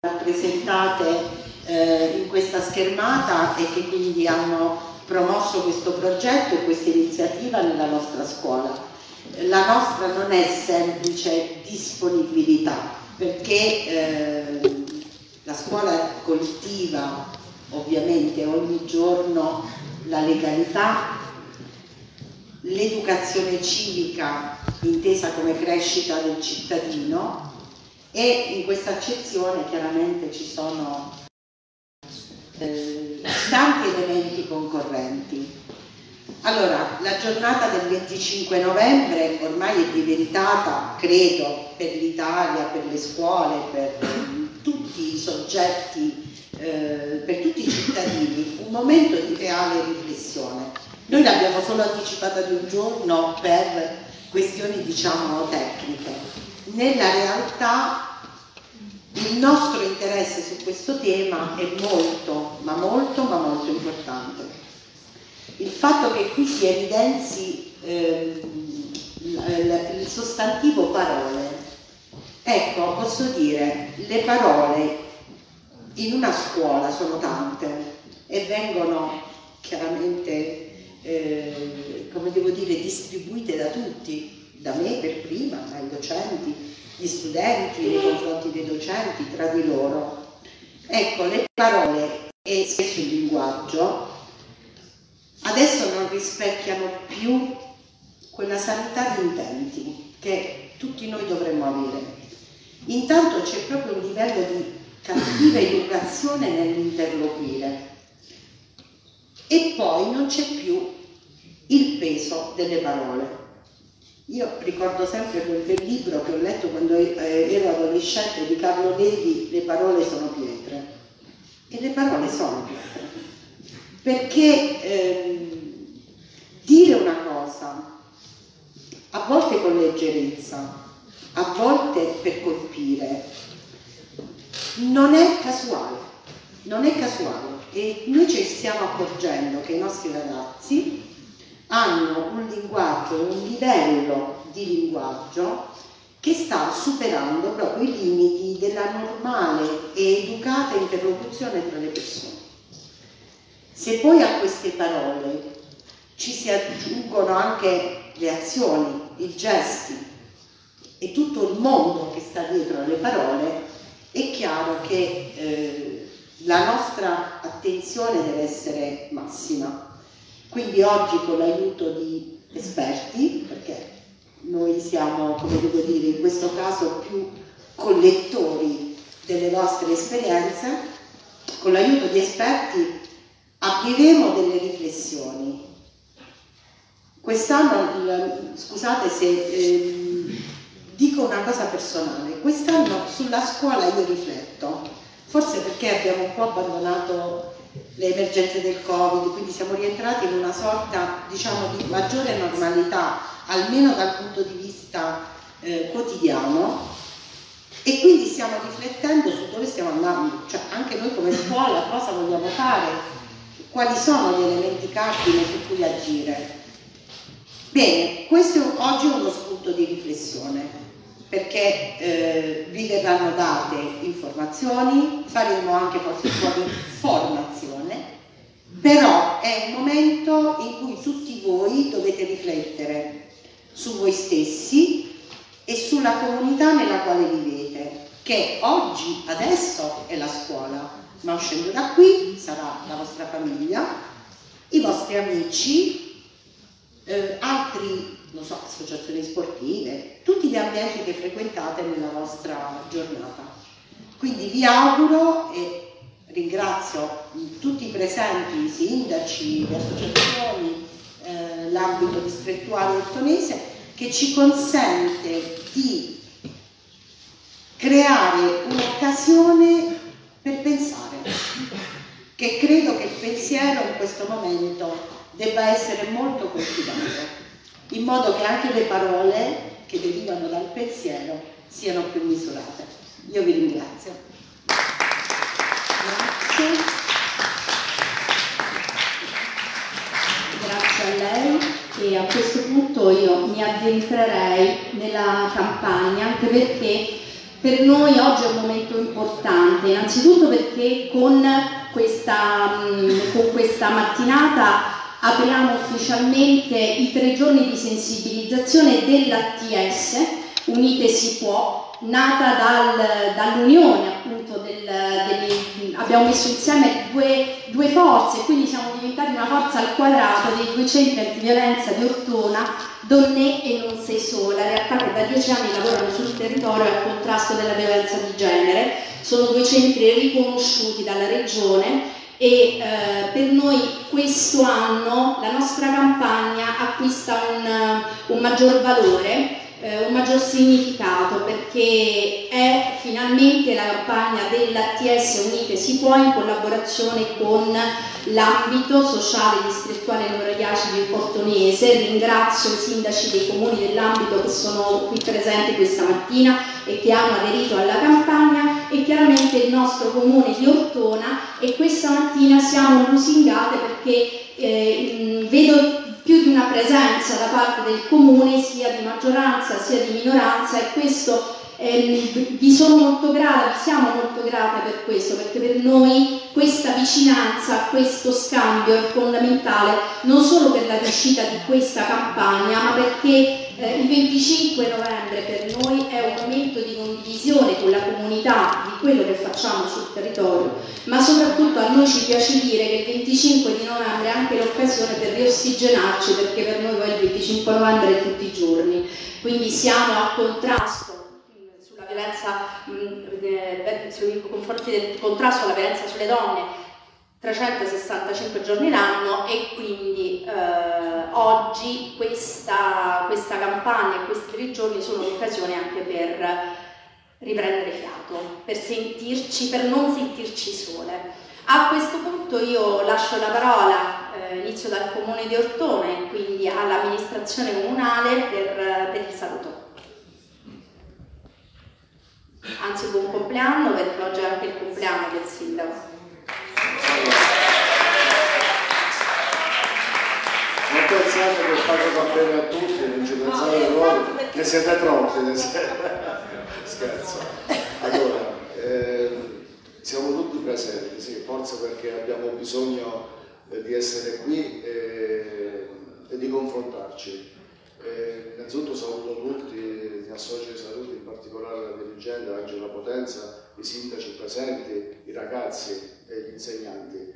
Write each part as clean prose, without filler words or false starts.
rappresentate in questa schermata e che quindi hanno promosso questo progetto e questa iniziativa nella nostra scuola. La nostra non è semplice disponibilità, perché la scuola coltiva ovviamente ogni giorno la legalità, l'educazione civica intesa come crescita del cittadino, e in questa accezione chiaramente ci sono tanti elementi concorrenti. Allora, la giornata del 25 novembre ormai è diveritata, credo, per l'Italia, per le scuole, per tutti i soggetti, per tutti i cittadini, un momento di reale riflessione. Noi l'abbiamo solo anticipata di un giorno per questioni, diciamo, tecniche. Nella realtà il nostro interesse su questo tema è molto, ma molto importante. Il fatto che qui si evidenzi il sostantivo parole, ecco, posso dire, le parole in una scuola sono tante e vengono chiaramente, come devo dire, distribuite da tutti, da me per prima, dai docenti, gli studenti nei confronti dei docenti, tra di loro. Ecco, le parole e spesso il linguaggio adesso non rispecchiano più quella sanità di intenti che tutti noi dovremmo avere. Intanto c'è proprio un livello di cattiva educazione nell'interloquire e poi non c'è più il peso delle parole. Io ricordo sempre quel bel libro che ho letto quando ero adolescente di Carlo Levi, Le parole sono pietre. E le parole sono pietre. Perché dire una cosa, a volte con leggerezza, a volte per colpire, non è casuale. Non è casuale. E noi ci stiamo accorgendo che i nostri ragazzi hanno un linguaggio, un livello di linguaggio che sta superando proprio i limiti della normale e educata interlocuzione tra le persone. Se poi a queste parole ci si aggiungono anche le azioni, i gesti e tutto il mondo che sta dietro alle parole, è chiaro che la nostra attenzione deve essere massima. Quindi oggi, con l'aiuto di esperti, perché noi siamo, come devo dire, in questo caso più collettori delle nostre esperienze, con l'aiuto di esperti apriremo delle riflessioni. Quest'anno, scusate se dico una cosa personale, quest'anno sulla scuola io rifletto, forse perché abbiamo un po' abbandonato le emergenze del Covid, quindi siamo rientrati in una sorta, diciamo, di maggiore normalità, almeno dal punto di vista quotidiano, e quindi stiamo riflettendo su dove stiamo andando, cioè anche noi come scuola cosa vogliamo fare, quali sono gli elementi cardine su cui agire. Bene, questo oggi è uno spunto di riflessione, perché vi verranno date informazioni, faremo anche forse un po' di formazione, però è un momento in cui tutti voi dovete riflettere su voi stessi e sulla comunità nella quale vivete, che oggi, adesso è la scuola, ma uscendo da qui sarà la vostra famiglia, i vostri amici, altri, non so, associazioni sportive, tutti gli ambienti che frequentate nella vostra giornata. Quindi vi auguro e ringrazio tutti i presenti, i sindaci, le associazioni, l'ambito distrettuale ortonese, che ci consente di creare un'occasione per pensare, che credo che il pensiero in questo momento debba essere molto coltivato, in modo che anche le parole che derivano dal pensiero siano più misurate. Io vi ringrazio. Grazie. Grazie a lei, e a questo punto io mi addentrerei nella campagna, anche perché Per noi oggi è un momento importante, innanzitutto perché con questa mattinata apriamo ufficialmente i 3 giorni di sensibilizzazione dell'ATS, Unite si può, nata dall'unione appunto abbiamo messo insieme due forze, quindi siamo diventati una forza al quadrato dei 2 centri antiviolenza di Ortona, Donne e Non Sei Sola, realtà che da 10 anni lavorano sul territorio al contrasto della violenza di genere. Sono 2 centri riconosciuti dalla Regione e per noi questo anno la nostra campagna acquista un maggior valore, un maggior significato, perché è finalmente la campagna dell'ATS Unite si può in collaborazione con l'ambito sociale distrettuale numero 10 di Portonese. Ringrazio i sindaci dei comuni dell'ambito che sono qui presenti questa mattina e che hanno aderito alla campagna, e chiaramente il nostro comune di Ortona, e questa mattina siamo lusingate perché vedo più di una presenza da parte del comune, sia di maggioranza sia di minoranza, e questo vi sono molto grata, vi siamo molto grate per questo, perché per noi questa vicinanza, questo scambio è fondamentale non solo per la riuscita di questa campagna, ma perché il 25 novembre per noi è un momento di condivisione con la comunità di quello che facciamo sul territorio, ma soprattutto a noi ci piace dire che il 25 di novembre è anche l'occasione per riossigenarci, perché per noi poi il 25 novembre è tutti i giorni, quindi siamo a contrasto sulla violenza, sui confronti del contrasto alla violenza sulle donne 365 giorni l'anno, e quindi oggi questa campagna e questi 3 giorni sono un'occasione anche per riprendere fiato, per non sentirci sole. A questo punto io lascio la parola, inizio dal comune di Ortona, quindi all'amministrazione comunale per il saluto. Anzi, buon compleanno, perché oggi è anche il compleanno del sindaco. Non pensate che faccio bene a tutti, non ci pensate voi, che siete troppi, scherzo. Allora, siamo tutti presenti, sì, forse perché abbiamo bisogno di essere qui e di confrontarci. Innanzitutto saluto tutti, gli associ di saluto, in particolare la dirigente Angela Potenza, i sindaci presenti, i ragazzi e gli insegnanti.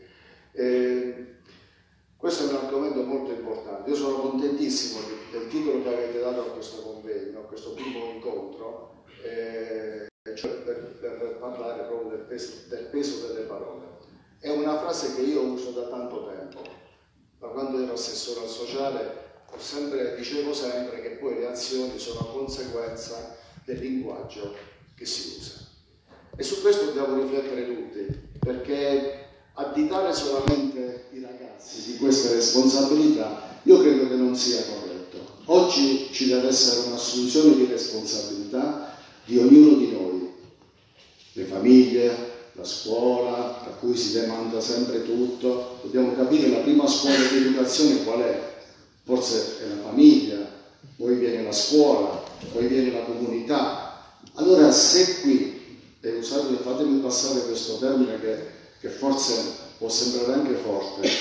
Questo è un argomento molto importante. Io sono contentissimo del titolo che avete dato a questo convegno, a questo primo incontro, cioè per parlare proprio del peso delle parole. È una frase che io uso da tanto tempo. Da quando ero assessore al sociale dicevo sempre che poi le azioni sono conseguenza del linguaggio che si usa. E su questo dobbiamo riflettere tutti, perché additare solamente i ragazzi di queste responsabilità io credo che non sia corretto. Oggi ci deve essere un'assunzione di responsabilità di ognuno di noi, le famiglie, la scuola, a cui si demanda sempre tutto. Dobbiamo capire la prima scuola di educazione qual è. Forse è la famiglia, poi viene la scuola, poi viene la comunità. Allora se qui, e fatemi passare questo termine che forse può sembrare anche forte,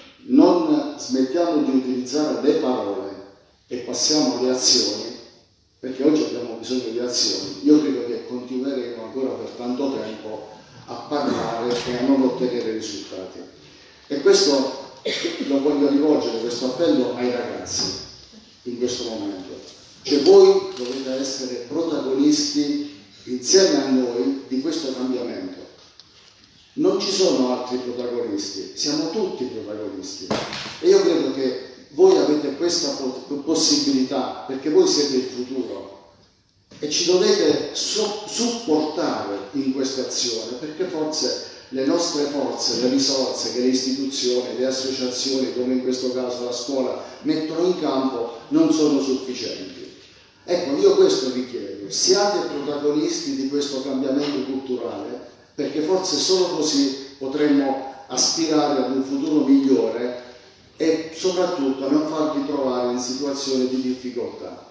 non smettiamo di utilizzare le parole e passiamo alle azioni, perché oggi abbiamo bisogno di azioni, io credo che continueremo ancora per tanto tempo a parlare e a non ottenere risultati. E questo lo voglio rivolgere, questo appello ai ragazzi in questo momento. Cioè voi dovete essere protagonisti insieme a noi di questo cambiamento. Non ci sono altri protagonisti, siamo tutti protagonisti. E io credo che voi avete questa possibilità, perché voi siete il futuro e ci dovete supportare in questa azione, perché forse le nostre forze, le risorse che le istituzioni, le associazioni, come in questo caso la scuola, mettono in campo non sono sufficienti. Ecco, io questo vi chiedo, siate protagonisti di questo cambiamento culturale, perché forse solo così potremmo aspirare ad un futuro migliore e soprattutto non farvi trovare in situazioni di difficoltà.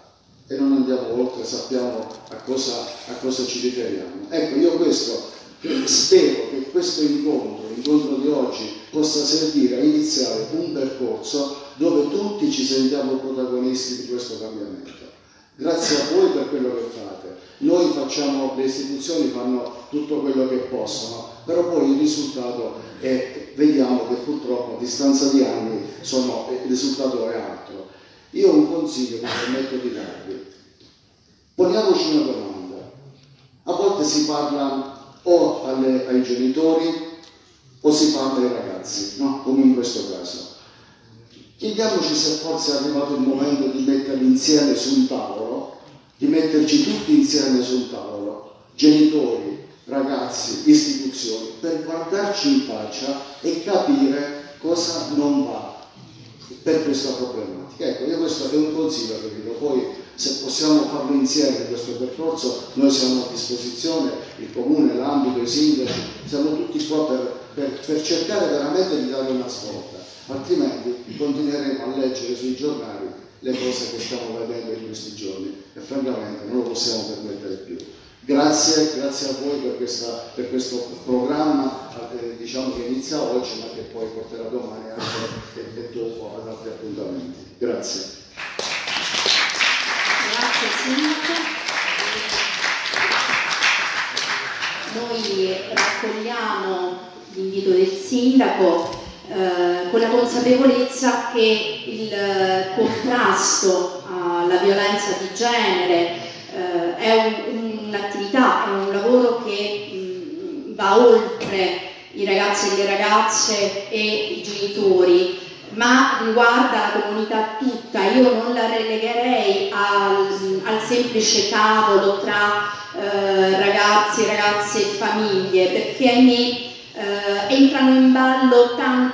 e non andiamo oltre, sappiamo a cosa ci riferiamo. Ecco, io questo spero che questo l'incontro di oggi, possa servire a iniziare un percorso dove tutti ci sentiamo protagonisti di questo cambiamento. Grazie a voi per quello che fate. Noi facciamo, le istituzioni fanno tutto quello che possono, però poi il risultato è, vediamo che purtroppo a distanza di anni il risultato è altro. Io ho un consiglio che mi permetto di darvi. Poniamoci una domanda. A volte si parla o ai genitori o si parla ai ragazzi, no? Come in questo caso. Chiediamoci se forse è arrivato il momento di metterli insieme su un tavolo, di metterci tutti insieme su un tavolo, genitori, ragazzi, istituzioni, per guardarci in faccia e capire cosa non va per questa problematica. Ecco, io questo è un consiglio che vi do. Poi se possiamo farlo insieme questo percorso, noi siamo a disposizione, il comune, l'ambito, i sindaci, siamo tutti qua per cercare veramente di dare una svolta, altrimenti continueremo a leggere sui giornali le cose che stiamo vedendo in questi giorni e francamente non lo possiamo permettere più. Grazie a voi per questo programma, diciamo che inizia oggi ma che poi porterà domani anche e dopo ad altri appuntamenti. Grazie. Grazie Sindaco. Noi raccogliamo l'invito del Sindaco con la consapevolezza che il contrasto alla violenza di genere è un'attività, è un lavoro che va oltre i ragazzi e le ragazze e i genitori, ma riguarda la comunità tutta. Io non la relegherei al semplice tavolo tra ragazzi, ragazze e famiglie, perché ahimè entrano in ballo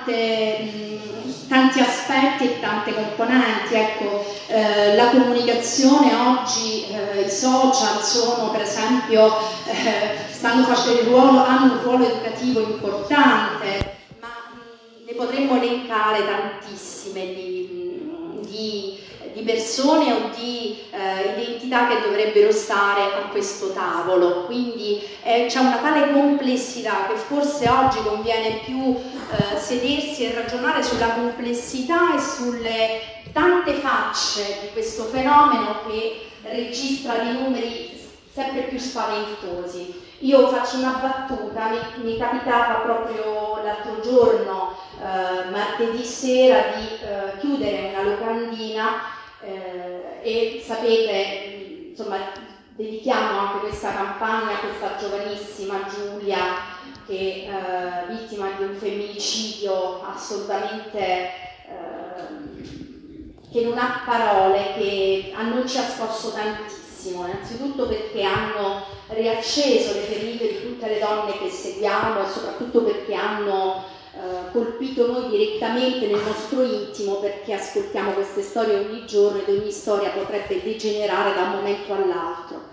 tanti aspetti e tante componenti. Ecco, la comunicazione oggi, i social sono per esempio, hanno un ruolo educativo importante, ma ne potremmo elencare tantissime di persone o di identità che dovrebbero stare a questo tavolo. Quindi c'è una tale complessità che forse oggi conviene più sedersi e ragionare sulla complessità e sulle tante facce di questo fenomeno che registra dei numeri sempre più spaventosi. Io faccio una battuta, mi capitava proprio l'altro giorno, martedì sera, di chiudere una locandina e sapete, insomma, dedichiamo anche questa campagna a questa giovanissima Giulia che è vittima di un femminicidio assolutamente che non ha parole, che a noi ci ha scosso tantissimo, innanzitutto perché hanno riacceso le ferite di tutte le donne che seguiamo e soprattutto perché hanno colpito noi direttamente nel nostro intimo, perché ascoltiamo queste storie ogni giorno ed ogni storia potrebbe degenerare da un momento all'altro.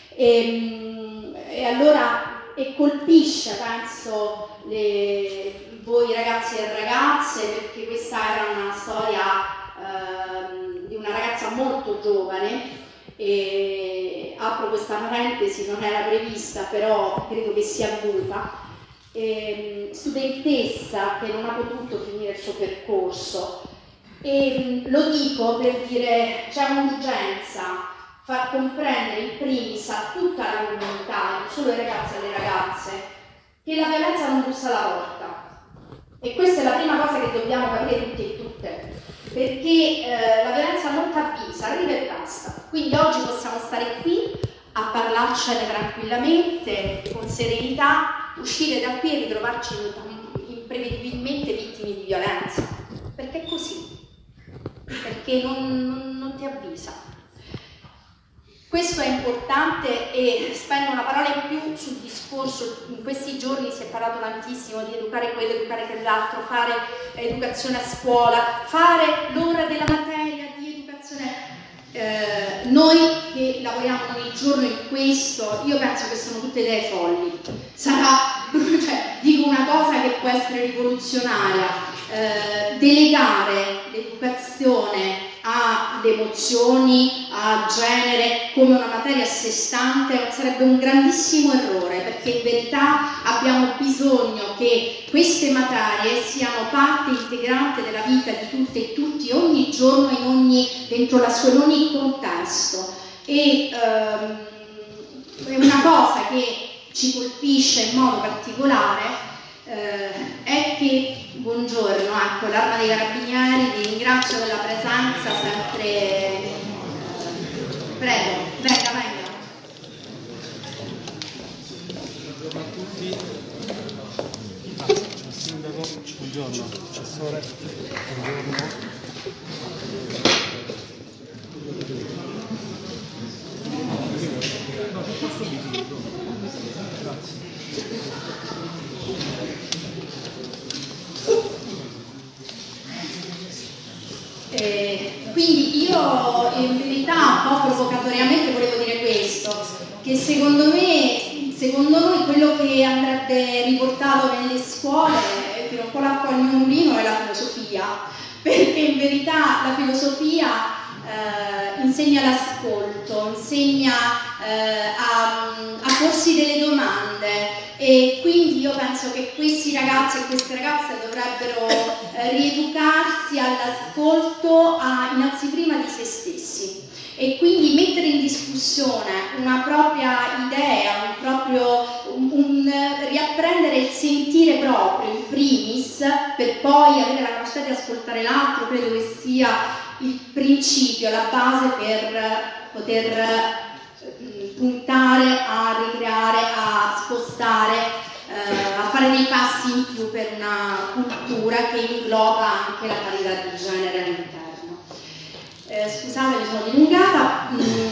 E allora colpisce, penso, voi ragazzi e ragazze, perché questa era una storia di una ragazza molto giovane. E apro questa parentesi, non era prevista, però credo che sia avvenuta. Studentessa che non ha potuto finire il suo percorso, e lo dico per dire c'è un'urgenza far comprendere in primis a tutta la comunità, non solo ai ragazzi e alle ragazze, che la violenza non bussa alla porta, e questa è la prima cosa che dobbiamo capire tutti e tutte, perché la violenza non t'avvisa, arriva e basta. Quindi oggi possiamo stare qui a parlarcene tranquillamente, con serenità, uscire da qui e ritrovarci imprevedibilmente vittime di violenza, perché è così, perché non ti avvisa. Questo è importante e spendo una parola in più sul discorso. In questi giorni si è parlato tantissimo di educare quello, educare quell'altro, fare educazione a scuola, fare l'ora della materia di educazione. Noi che lavoriamo ogni giorno in questo, io penso che sono tutte idee folli. Dico una cosa che può essere rivoluzionaria, delegare l'educazione alle emozioni, al genere come una materia a sé stante sarebbe un grandissimo errore, perché in verità abbiamo bisogno che queste materie siano parte integrante della vita di tutte e tutti ogni giorno dentro in ogni contesto. E una cosa che ci colpisce in modo particolare è che, buongiorno, ecco, l'Arma dei Carabinieri, vi ringrazio della presenza sempre. Prego, venga. Buongiorno a tutti. Sindaco, buongiorno, assessore, buongiorno. Quindi io in verità un po' provocatoriamente volevo dire questo, che secondo noi quello che andrebbe riportato nelle scuole, tiro un po' l'acqua al mio mulino, è la filosofia, perché in verità la filosofia insegna l'ascolto, insegna a porsi delle domande, e quindi io penso che questi ragazzi e queste ragazze dovrebbero rieducarsi all'ascolto innanzitutto di se stessi, e quindi mettere in discussione una propria idea, riapprendere il sentire proprio in primis, per poi avere la capacità di ascoltare l'altro. Credo che sia il principio, la base per poter puntare a ricreare, a spostare, a fare dei passi in più per una cultura che ingloba anche la parità di genere all'interno. Scusate, mi sono dilungata.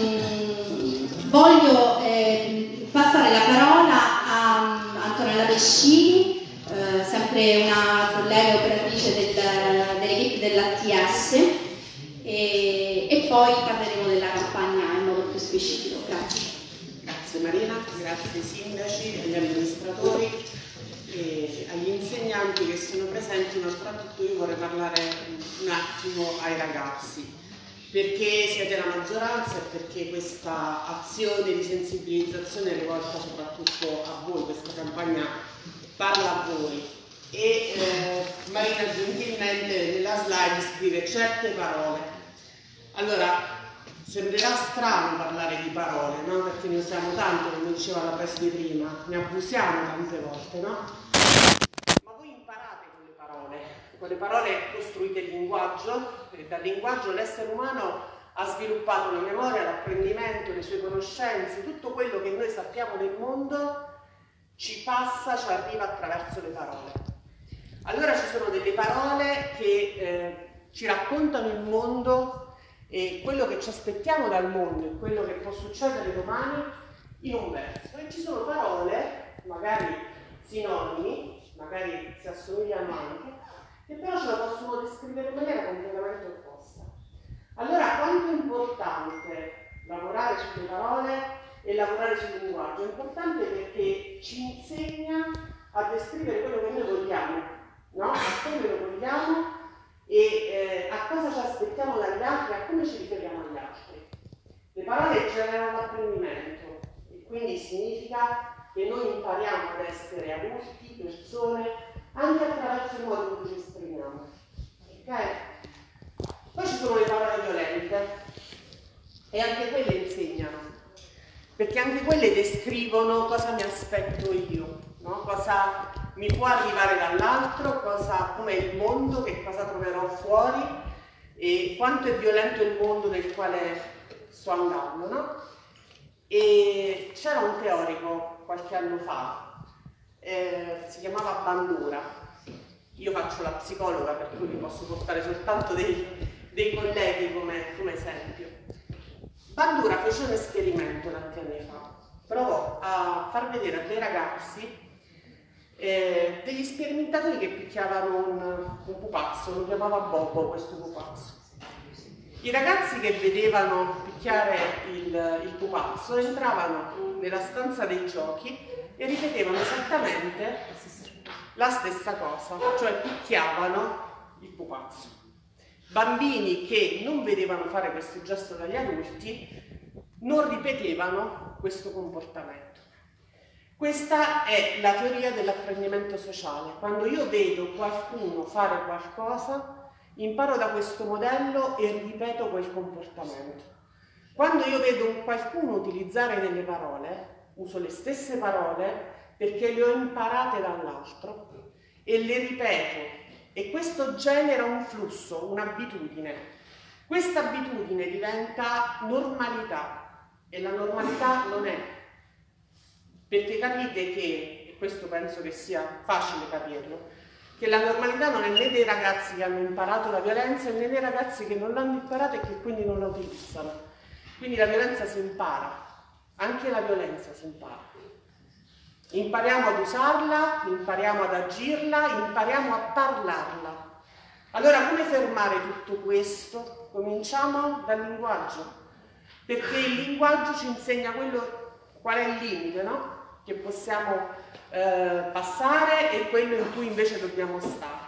Voglio passare la parola a Antonella Pescini, sempre una collega operatrice dell'equipe dell'ATS, e poi parleremo della campagna in modo più specifico. Grazie. Grazie Marina, grazie ai sindaci, agli amministratori e agli insegnanti che sono presenti, ma soprattutto io vorrei parlare un attimo ai ragazzi, perché siete la maggioranza e perché questa azione di sensibilizzazione è rivolta soprattutto a voi, questa campagna parla a voi. E Marina gentilmente nella slide scrive certe parole. Allora, sembrerà strano parlare di parole, no? Perché ne usiamo tanto, come diceva la preside prima, ne abusiamo tante volte, no? Ma voi imparate con le parole costruite il linguaggio, e dal linguaggio l'essere umano ha sviluppato la memoria, l'apprendimento, le sue conoscenze, tutto quello che noi sappiamo del mondo ci passa, ci arriva attraverso le parole. Allora ci sono delle parole che ci raccontano il mondo e quello che ci aspettiamo dal mondo e quello che può succedere domani in un verso. E ci sono parole, magari sinonimi, magari si assomigliano anche, che però ce la possono descrivere in maniera completamente opposta. Allora, quanto è importante lavorare sulle parole e lavorare sul linguaggio? È importante perché ci insegna a descrivere quello che noi vogliamo, no? A come lo vogliamo e a cosa ci aspettiamo dagli altri, a come ci riferiamo agli altri. Le parole generano l'apprendimento e quindi significa che noi impariamo ad essere adulti, persone, anche attraverso il modo in cui ci esprimiamo. Ok? Poi ci sono le parole violente e anche quelle insegnano, perché anche quelle descrivono cosa mi aspetto io, no? Cosa mi può arrivare dall'altro, com'è il mondo, che cosa troverò fuori e quanto è violento il mondo nel quale sto andando, no? E c'era un teorico qualche anno fa, si chiamava Bandura. Io faccio la psicologa, per cui vi posso portare soltanto dei colleghi come esempio. Bandura fece un esperimento tanti anni fa, provò a far vedere a dei ragazzi degli sperimentatori che picchiavano un pupazzo, lo chiamava Bobo questo pupazzo. I ragazzi che vedevano picchiare il pupazzo entravano nella stanza dei giochi e ripetevano esattamente la stessa cosa, cioè picchiavano il pupazzo. bambini che non vedevano fare questo gesto dagli adulti non ripetevano questo comportamento. Questa è la teoria dell'apprendimento sociale. Quando io vedo qualcuno fare qualcosa, imparo da questo modello e ripeto quel comportamento. Quando io vedo qualcuno utilizzare delle parole, uso le stesse parole perché le ho imparate dall'altro e le ripeto, e questo genera un flusso, un'abitudine. Questa abitudine diventa normalità e la normalità non è. Perché capite che, e questo penso che sia facile capirlo, che la normalità non è né dei ragazzi che hanno imparato la violenza né dei ragazzi che non l'hanno imparata e che quindi non la utilizzano. Quindi la violenza si impara, anche la violenza si impara. Impariamo ad usarla, impariamo ad agirla, impariamo a parlarla. Allora come fermare tutto questo? Cominciamo dal linguaggio, perché il linguaggio ci insegna qual è il limite, no? Che possiamo passare e quello in cui invece dobbiamo stare.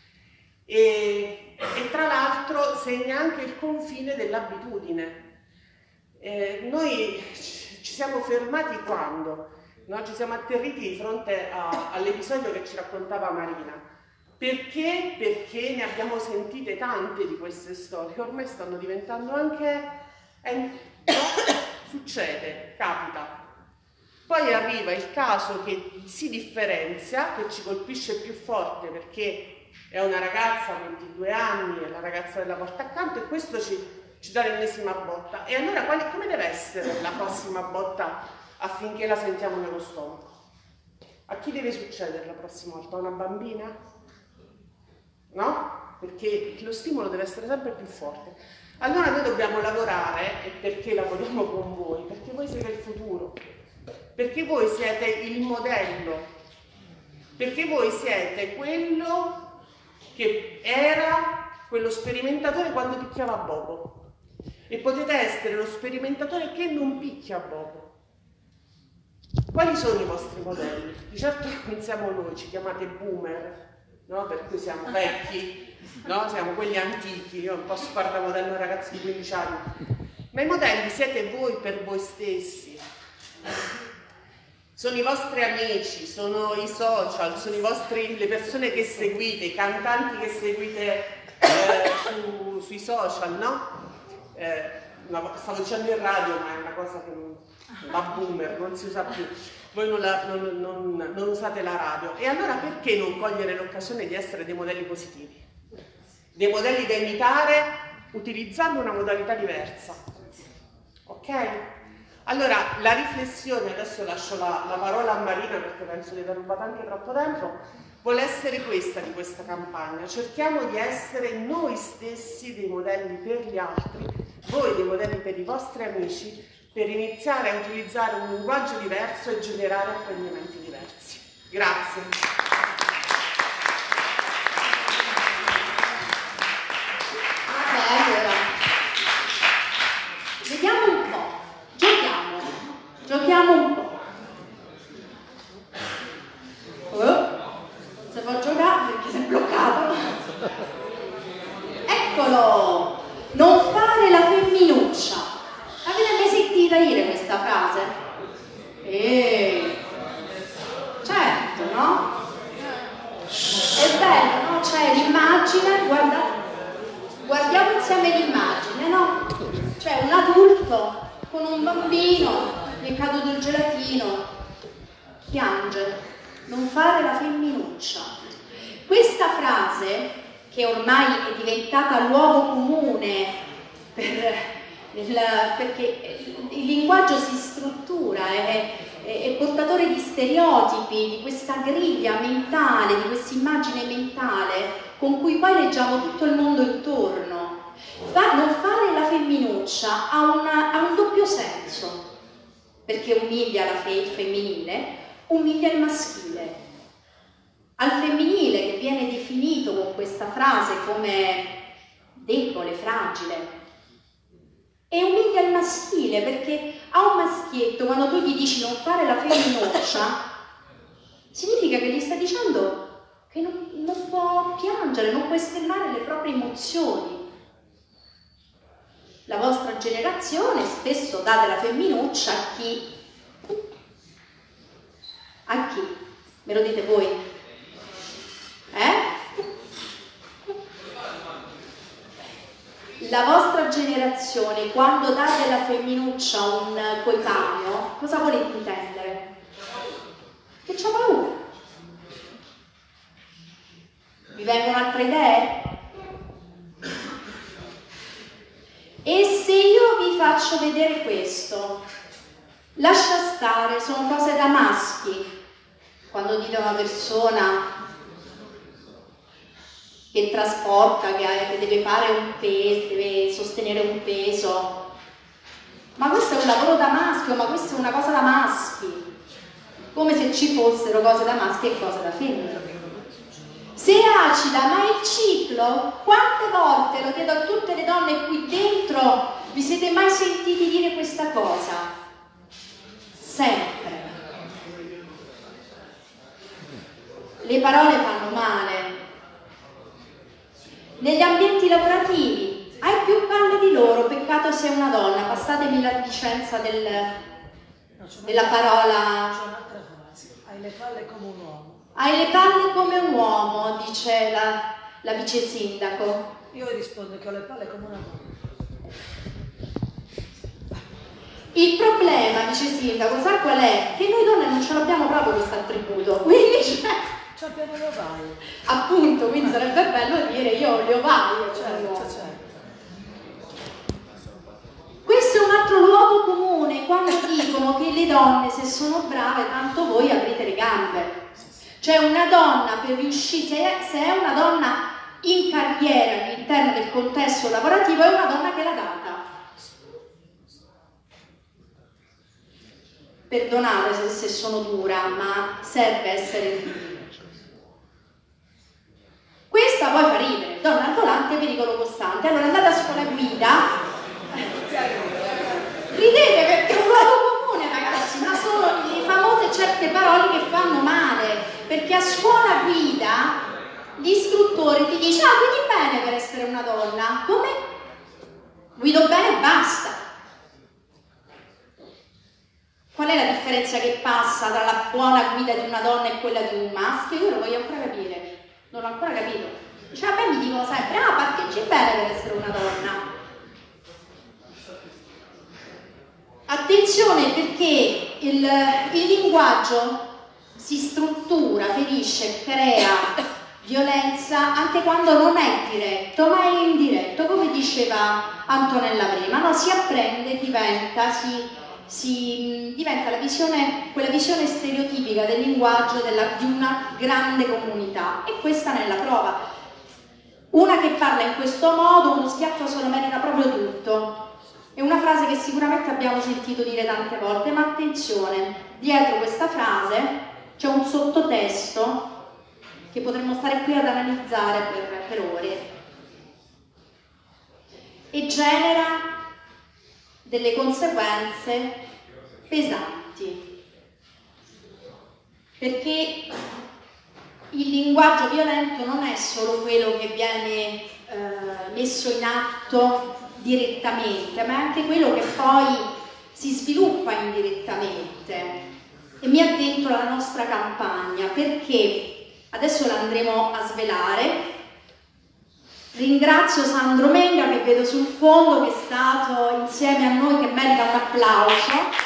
E tra l'altro segna anche il confine dell'abitudine. Noi ci siamo fermati quando? No? Ci siamo atterriti di fronte all'episodio che ci raccontava Marina. Perché? Perché ne abbiamo sentite tante di queste storie, ormai stanno diventando anche... succede, capita. Poi arriva il caso che si differenzia, che ci colpisce più forte perché è una ragazza a 22 anni, è la ragazza della porta accanto, e questo ci dà l'ennesima botta. E allora come deve essere la prossima botta affinché la sentiamo nello stomaco? A chi deve succedere la prossima volta? A una bambina? No? Perché lo stimolo deve essere sempre più forte. Allora noi dobbiamo lavorare, e perché lavoriamo con voi? Perché voi siete il futuro, perché voi siete il modello, perché voi siete quello che era quello sperimentatore quando picchiava Bobo, e potete essere lo sperimentatore che non picchia Bobo. Quali sono i vostri modelli? Di certo non siamo noi, ci chiamate boomer, no? Per cui siamo vecchi, no? Siamo quelli antichi, io non posso fare da modello a ragazzi di 15 anni, ma i modelli siete voi per voi stessi. Sono i vostri amici, sono i social, sono le persone che seguite, i cantanti che seguite sui social, no? Stavo dicendo in radio, ma è una cosa che la boomer non si usa più. Voi non usate la radio. E allora perché non cogliere l'occasione di essere dei modelli positivi? Dei modelli da imitare utilizzando una modalità diversa. Ok? Allora, la riflessione, adesso lascio la parola a Marina perché penso di aver rubato anche troppo tempo, vuole essere questa di questa campagna. Cerchiamo di essere noi stessi dei modelli per gli altri, voi dei modelli per i vostri amici, per iniziare a utilizzare un linguaggio diverso e generare apprendimenti diversi. Grazie. Allora, vediamo un po', giochiamo un po'. Se può giocare perché si è bloccato. Eccolo, non fare la femminuccia. Avete mai sentita dire questa frase? Certo, no? È bello, no? C'è l'immagine, guardiamo insieme l'immagine, no? C'è un adulto con un bambino, gli è caduto il gelatino, piange, non fare la femminuccia. Questa frase, che ormai è diventata luogo comune perché il linguaggio si struttura, è portatore di stereotipi, di questa griglia mentale, di questa immagine mentale con cui poi leggiamo tutto il mondo intorno. Non fare la femminuccia ha un doppio senso, perché umilia il femminile, umilia il maschile. Al femminile, che viene definito con questa frase come debole, fragile, e umilia il maschile, perché a un maschietto, quando tu gli dici non fare la femminuccia, significa che gli stai dicendo che non può piangere, non può esternare le proprie emozioni. La vostra generazione spesso dà della femminuccia a chi? A chi? Me lo dite voi? La vostra generazione, quando dà della femminuccia a un coetaneo, cosa volete intendere? Che c'ha paura. Vi vengono altre idee? E se io vi faccio vedere questo, lascia stare, sono cose da maschi. Quando dite a una persona che trasporta, che deve fare un peso, deve sostenere un peso, ma questo è un lavoro da maschio, ma questa è una cosa da maschi, come se ci fossero cose da maschi e cose da femmine. Se è acida, ma è il ciclo, quante volte, lo chiedo a tutte le donne qui dentro, vi siete mai sentiti dire questa cosa? Sempre. Le parole fanno male. Negli ambienti lavorativi, hai più palle di loro, peccato sei una donna, passatemi la licenza della parola. Hai le palle come un uomo. Hai le palle come un uomo, dice la vice sindaco. Io rispondo che ho le palle come una donna. Il problema, vice sindaco, sa qual è? Che noi donne non ce l'abbiamo proprio questo attributo, quindi Ci abbiamo le ovaie. appunto, quindi sarebbe bello dire io ho le ovaie. Certo. Questo è un altro luogo comune quando dicono che le donne, se sono brave, tanto voi aprite le gambe. Cioè una donna per riuscire, se è una donna in carriera all'interno del contesto lavorativo, è una donna che l'ha data. Perdonate se sono dura, ma serve essere. Questa poi fa ridere, donna al volante, pericolo costante. Allora andate a scuola guida, ridete perché è un luogo comune ragazzi, ma sono le famose certe parole che fanno male, perché a scuola guida l'istruttore ti dice guidi bene per essere una donna. Come? Guido bene e basta. Qual è la differenza che passa tra la buona guida di una donna e quella di un maschio? Io lo voglio ancora capire. Non l'ho ancora capito. Cioè a me mi dicono sempre, parcheggi bene per essere una donna. Attenzione perché il linguaggio si struttura, ferisce, crea violenza anche quando non è diretto, ma è indiretto, come diceva Antonella prima, no? Si apprende, diventa quella visione stereotipica del linguaggio di una grande comunità, e questa ne è la prova. Una che parla in questo modo, uno schiaffo solo merita proprio tutto. È una frase che sicuramente abbiamo sentito dire tante volte, ma attenzione, dietro questa frase c'è un sottotesto che potremmo stare qui ad analizzare per ore, e genera delle conseguenze pesanti, perché il linguaggio violento non è solo quello che viene messo in atto direttamente, ma è anche quello che poi si sviluppa indirettamente. E mi addentro alla nostra campagna, perché adesso la andremo a svelare. Ringrazio Sandro Menga, che vedo sul fondo, che è stato insieme a noi, che merita un applauso.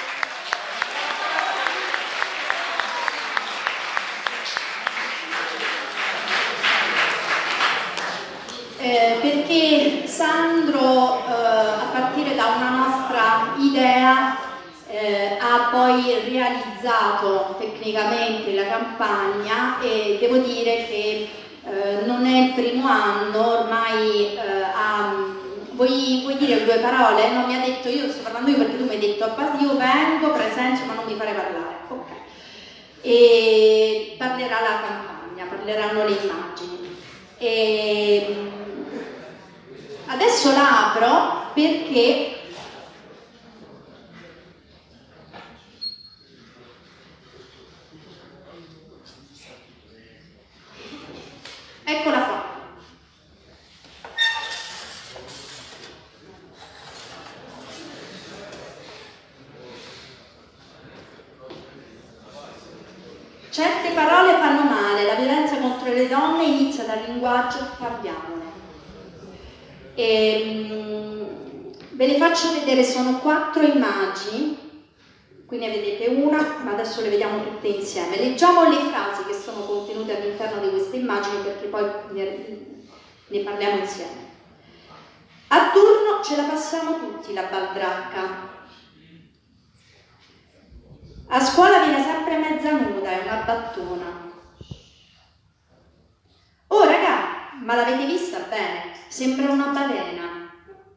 Perché Sandro, a partire da una nostra idea, ha poi realizzato tecnicamente la campagna, e devo dire che non è il primo anno, ormai vuoi dire due parole? No, mi ha detto, io sto parlando io perché tu mi hai detto io vengo, presenzio, ma non mi fare parlare. Ok. E parlerà la campagna, parleranno le immagini. E adesso la apro perché eccola qua. Certe parole fanno male, la violenza contro le donne inizia dal linguaggio, parliamone. Ve le faccio vedere, sono 4 immagini, qui ne vedete una, ma adesso le vediamo tutte insieme. Leggiamo le frasi che sono contenute all'interno di queste immagini perché poi ne parliamo insieme. A turno ce la passiamo tutti la baldracca. A scuola viene sempre mezza nuda, è una battona. Oh raga, ma l'avete vista bene? Sembra una balena.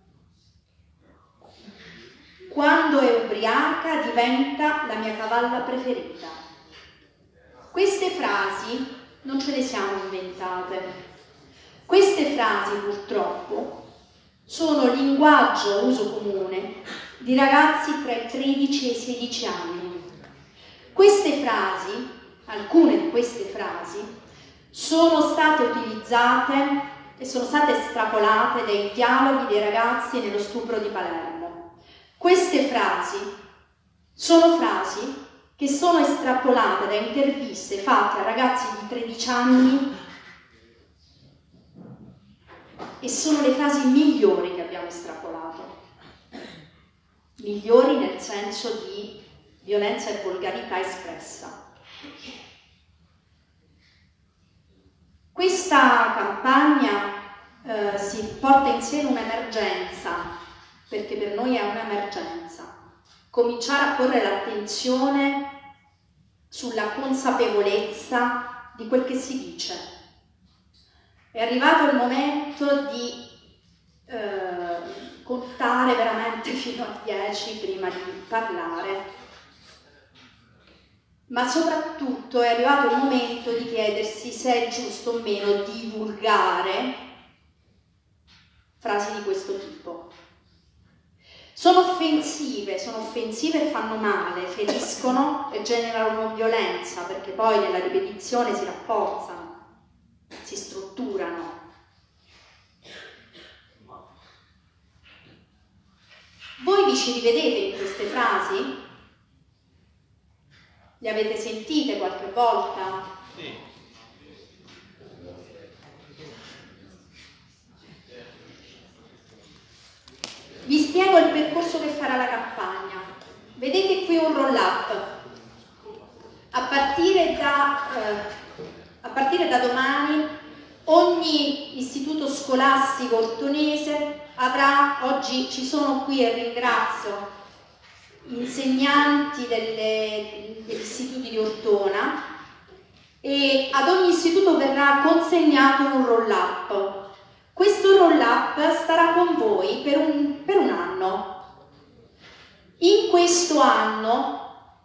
Quando è ubriaca diventa la mia cavalla preferita. Queste frasi non ce le siamo inventate. Queste frasi purtroppo sono linguaggio a uso comune di ragazzi tra i 13 e i 16 anni. Queste frasi, alcune di queste frasi, sono state utilizzate e sono state estrapolate dai dialoghi dei ragazzi nello stupro di Palermo. Queste frasi sono frasi che sono estrapolate da interviste fatte a ragazzi di 13 anni e sono le frasi migliori che abbiamo estrapolato. Migliori nel senso di violenza e volgarità espressa. Questa campagna si porta in sé un'emergenza, perché per noi è un'emergenza. Cominciare a porre l'attenzione sulla consapevolezza di quel che si dice. È arrivato il momento di contare veramente fino a 10 prima di parlare. Ma soprattutto è arrivato il momento di chiedersi se è giusto o meno divulgare frasi di questo tipo. Sono offensive e fanno male, feriscono e generano violenza, perché poi nella ripetizione si rafforzano, si strutturano. Voi vi ci rivedete in queste frasi? Le avete sentite qualche volta? Sì. Vi spiego il percorso che farà la campagna. Vedete qui un roll-up. A partire da domani ogni istituto scolastico ortonese avrà, oggi ci sono qui e ringrazio insegnanti degli istituti di Ortona, e ad ogni istituto verrà consegnato un roll-up. Questo roll-up starà con voi per un anno. In questo anno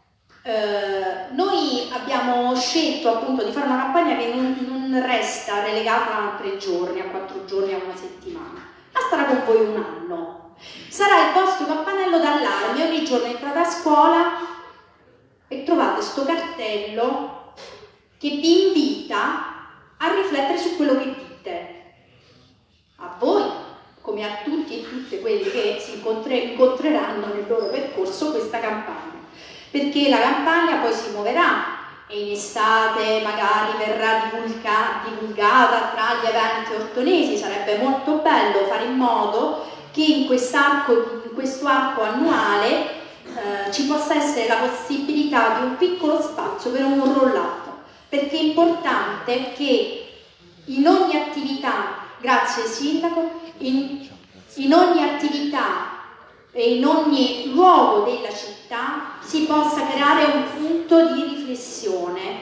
noi abbiamo scelto appunto di fare una campagna che non resta relegata a 3 giorni, a 4 giorni, a una settimana, ma starà con voi un anno. Sarà il vostro campanello d'allarme. Ogni giorno entrate a scuola e trovate sto cartello che vi invita a riflettere su quello che dite. A voi, come a tutti e tutte quelli che si incontreranno nel loro percorso questa campagna. Perché la campagna poi si muoverà e in estate magari verrà divulgata tra gli eventi ortonesi. Sarebbe molto bello fare in modo che in questo arco annuale ci possa essere la possibilità di un piccolo spazio per un roll-up, perché è importante che in ogni attività, grazie Sindaco, in ogni attività e in ogni luogo della città si possa creare un punto di riflessione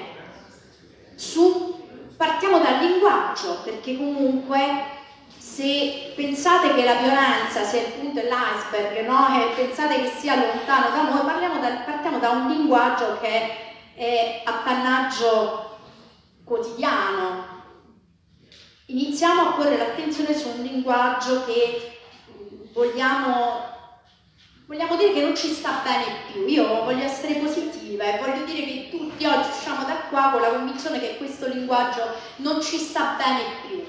partiamo dal linguaggio, perché comunque se pensate che la violenza sia il punto dell'iceberg, no? E pensate che sia lontano da noi, partiamo da un linguaggio che è appannaggio quotidiano. Iniziamo a porre l'attenzione su un linguaggio che vogliamo dire che non ci sta bene più. Io voglio essere positiva e voglio dire che tutti oggi usciamo da qua con la convinzione che questo linguaggio non ci sta bene più.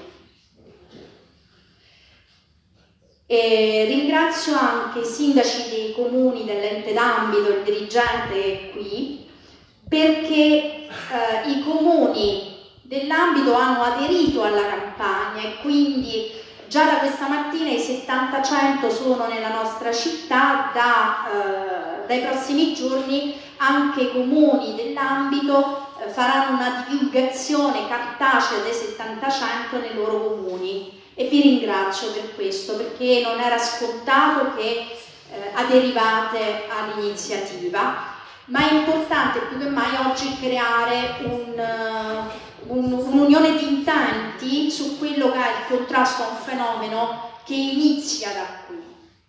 E ringrazio anche i sindaci dei comuni dell'ente d'ambito, il dirigente che è qui, perché i comuni dell'ambito hanno aderito alla campagna e quindi già da questa mattina i 70-100 sono nella nostra città, dai prossimi giorni anche i comuni dell'ambito faranno una divulgazione cartacea dei 70-100 nei loro comuni e vi ringrazio per questo, perché non era scontato che aderivate all'iniziativa, ma è importante più che mai oggi creare un'unione di intenti su quello che è il contrasto a un fenomeno che inizia da qui.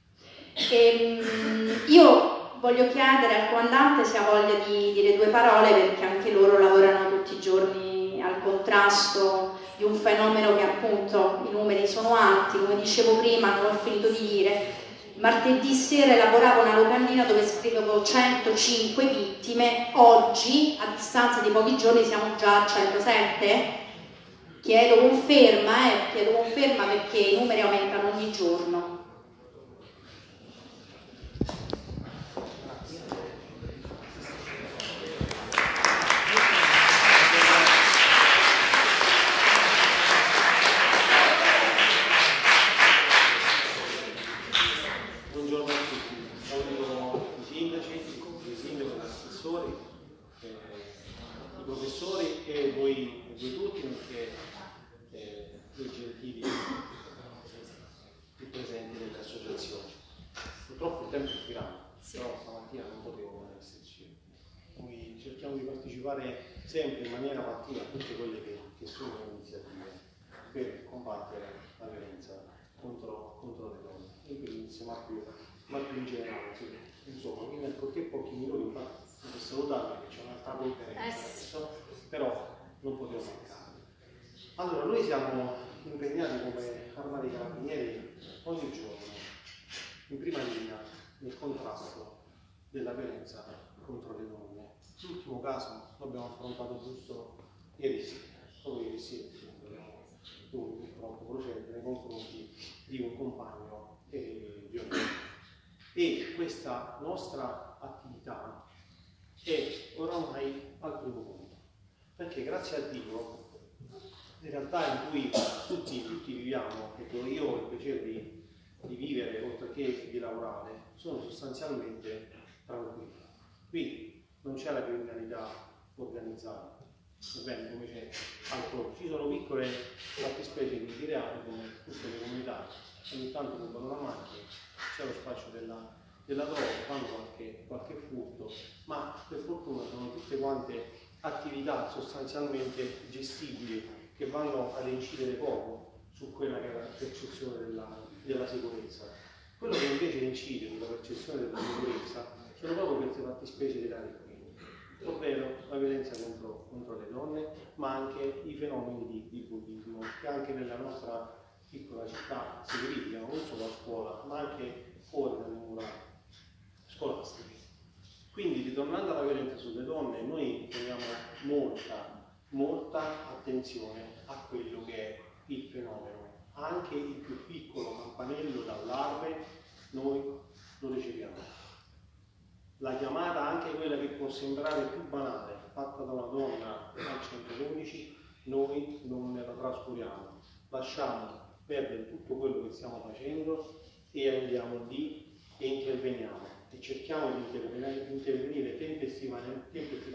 Io voglio chiedere al comandante se ha voglia di dire due parole, perché anche loro lavorano tutti i giorni al contrasto di un fenomeno che appunto i numeri sono alti, come dicevo prima, come ho finito di dire. Martedì sera elaboravo una locandina dove scrivevo 105 vittime, oggi a distanza di pochi giorni siamo già a 107. Chiedo conferma perché i numeri aumentano ogni giorno. Sempre in maniera attiva a tutte quelle che sono iniziative per combattere la violenza contro le donne. E quindi insieme a più in generale, insomma, in pochi minuti, infatti, per salutarvi che c'è un'altra conferenza adesso, però non potevo mancare. Allora, noi siamo impegnati come Arma dei Carabinieri ogni giorno in prima linea nel contrasto della violenza contro le donne. L'ultimo caso l'abbiamo affrontato giusto ieri sera, dobbiamo purtroppo procedere nei confronti di un compagno violento. E questa nostra attività è oramai al primo punto, perché grazie a Dio, in realtà in cui tutti viviamo, e dove io ho il piacere di vivere oltre che di lavorare, sono sostanzialmente tranquilli. Qui non c'è la criminalità organizzata, va bene, come c'è altrove. Ci sono piccole fattispecie di reati come tutte le comunità, ogni tanto rubano la macchina, c'è lo spaccio della droga, fanno qualche furto, ma per fortuna sono tutte quante attività sostanzialmente gestibili che vanno ad incidere poco su quella che è la percezione della sicurezza. Quello che invece incide sulla percezione della sicurezza sono proprio queste fattispecie di reati, ovvero la violenza contro le donne, ma anche i fenomeni di bullismo che anche nella nostra piccola città si verificano non solo a scuola, ma anche fuori dalle mura scolastiche. Quindi, ritornando alla violenza sulle donne, noi poniamo molta attenzione a quello che è il fenomeno. Anche il più piccolo campanello d'allarme noi lo riceviamo. La chiamata, anche quella che può sembrare più banale, fatta da una donna al 112, noi non ne la trascuriamo. Lasciamo perdere tutto quello che stiamo facendo e andiamo lì e interveniamo. E cerchiamo di intervenire tempestivamente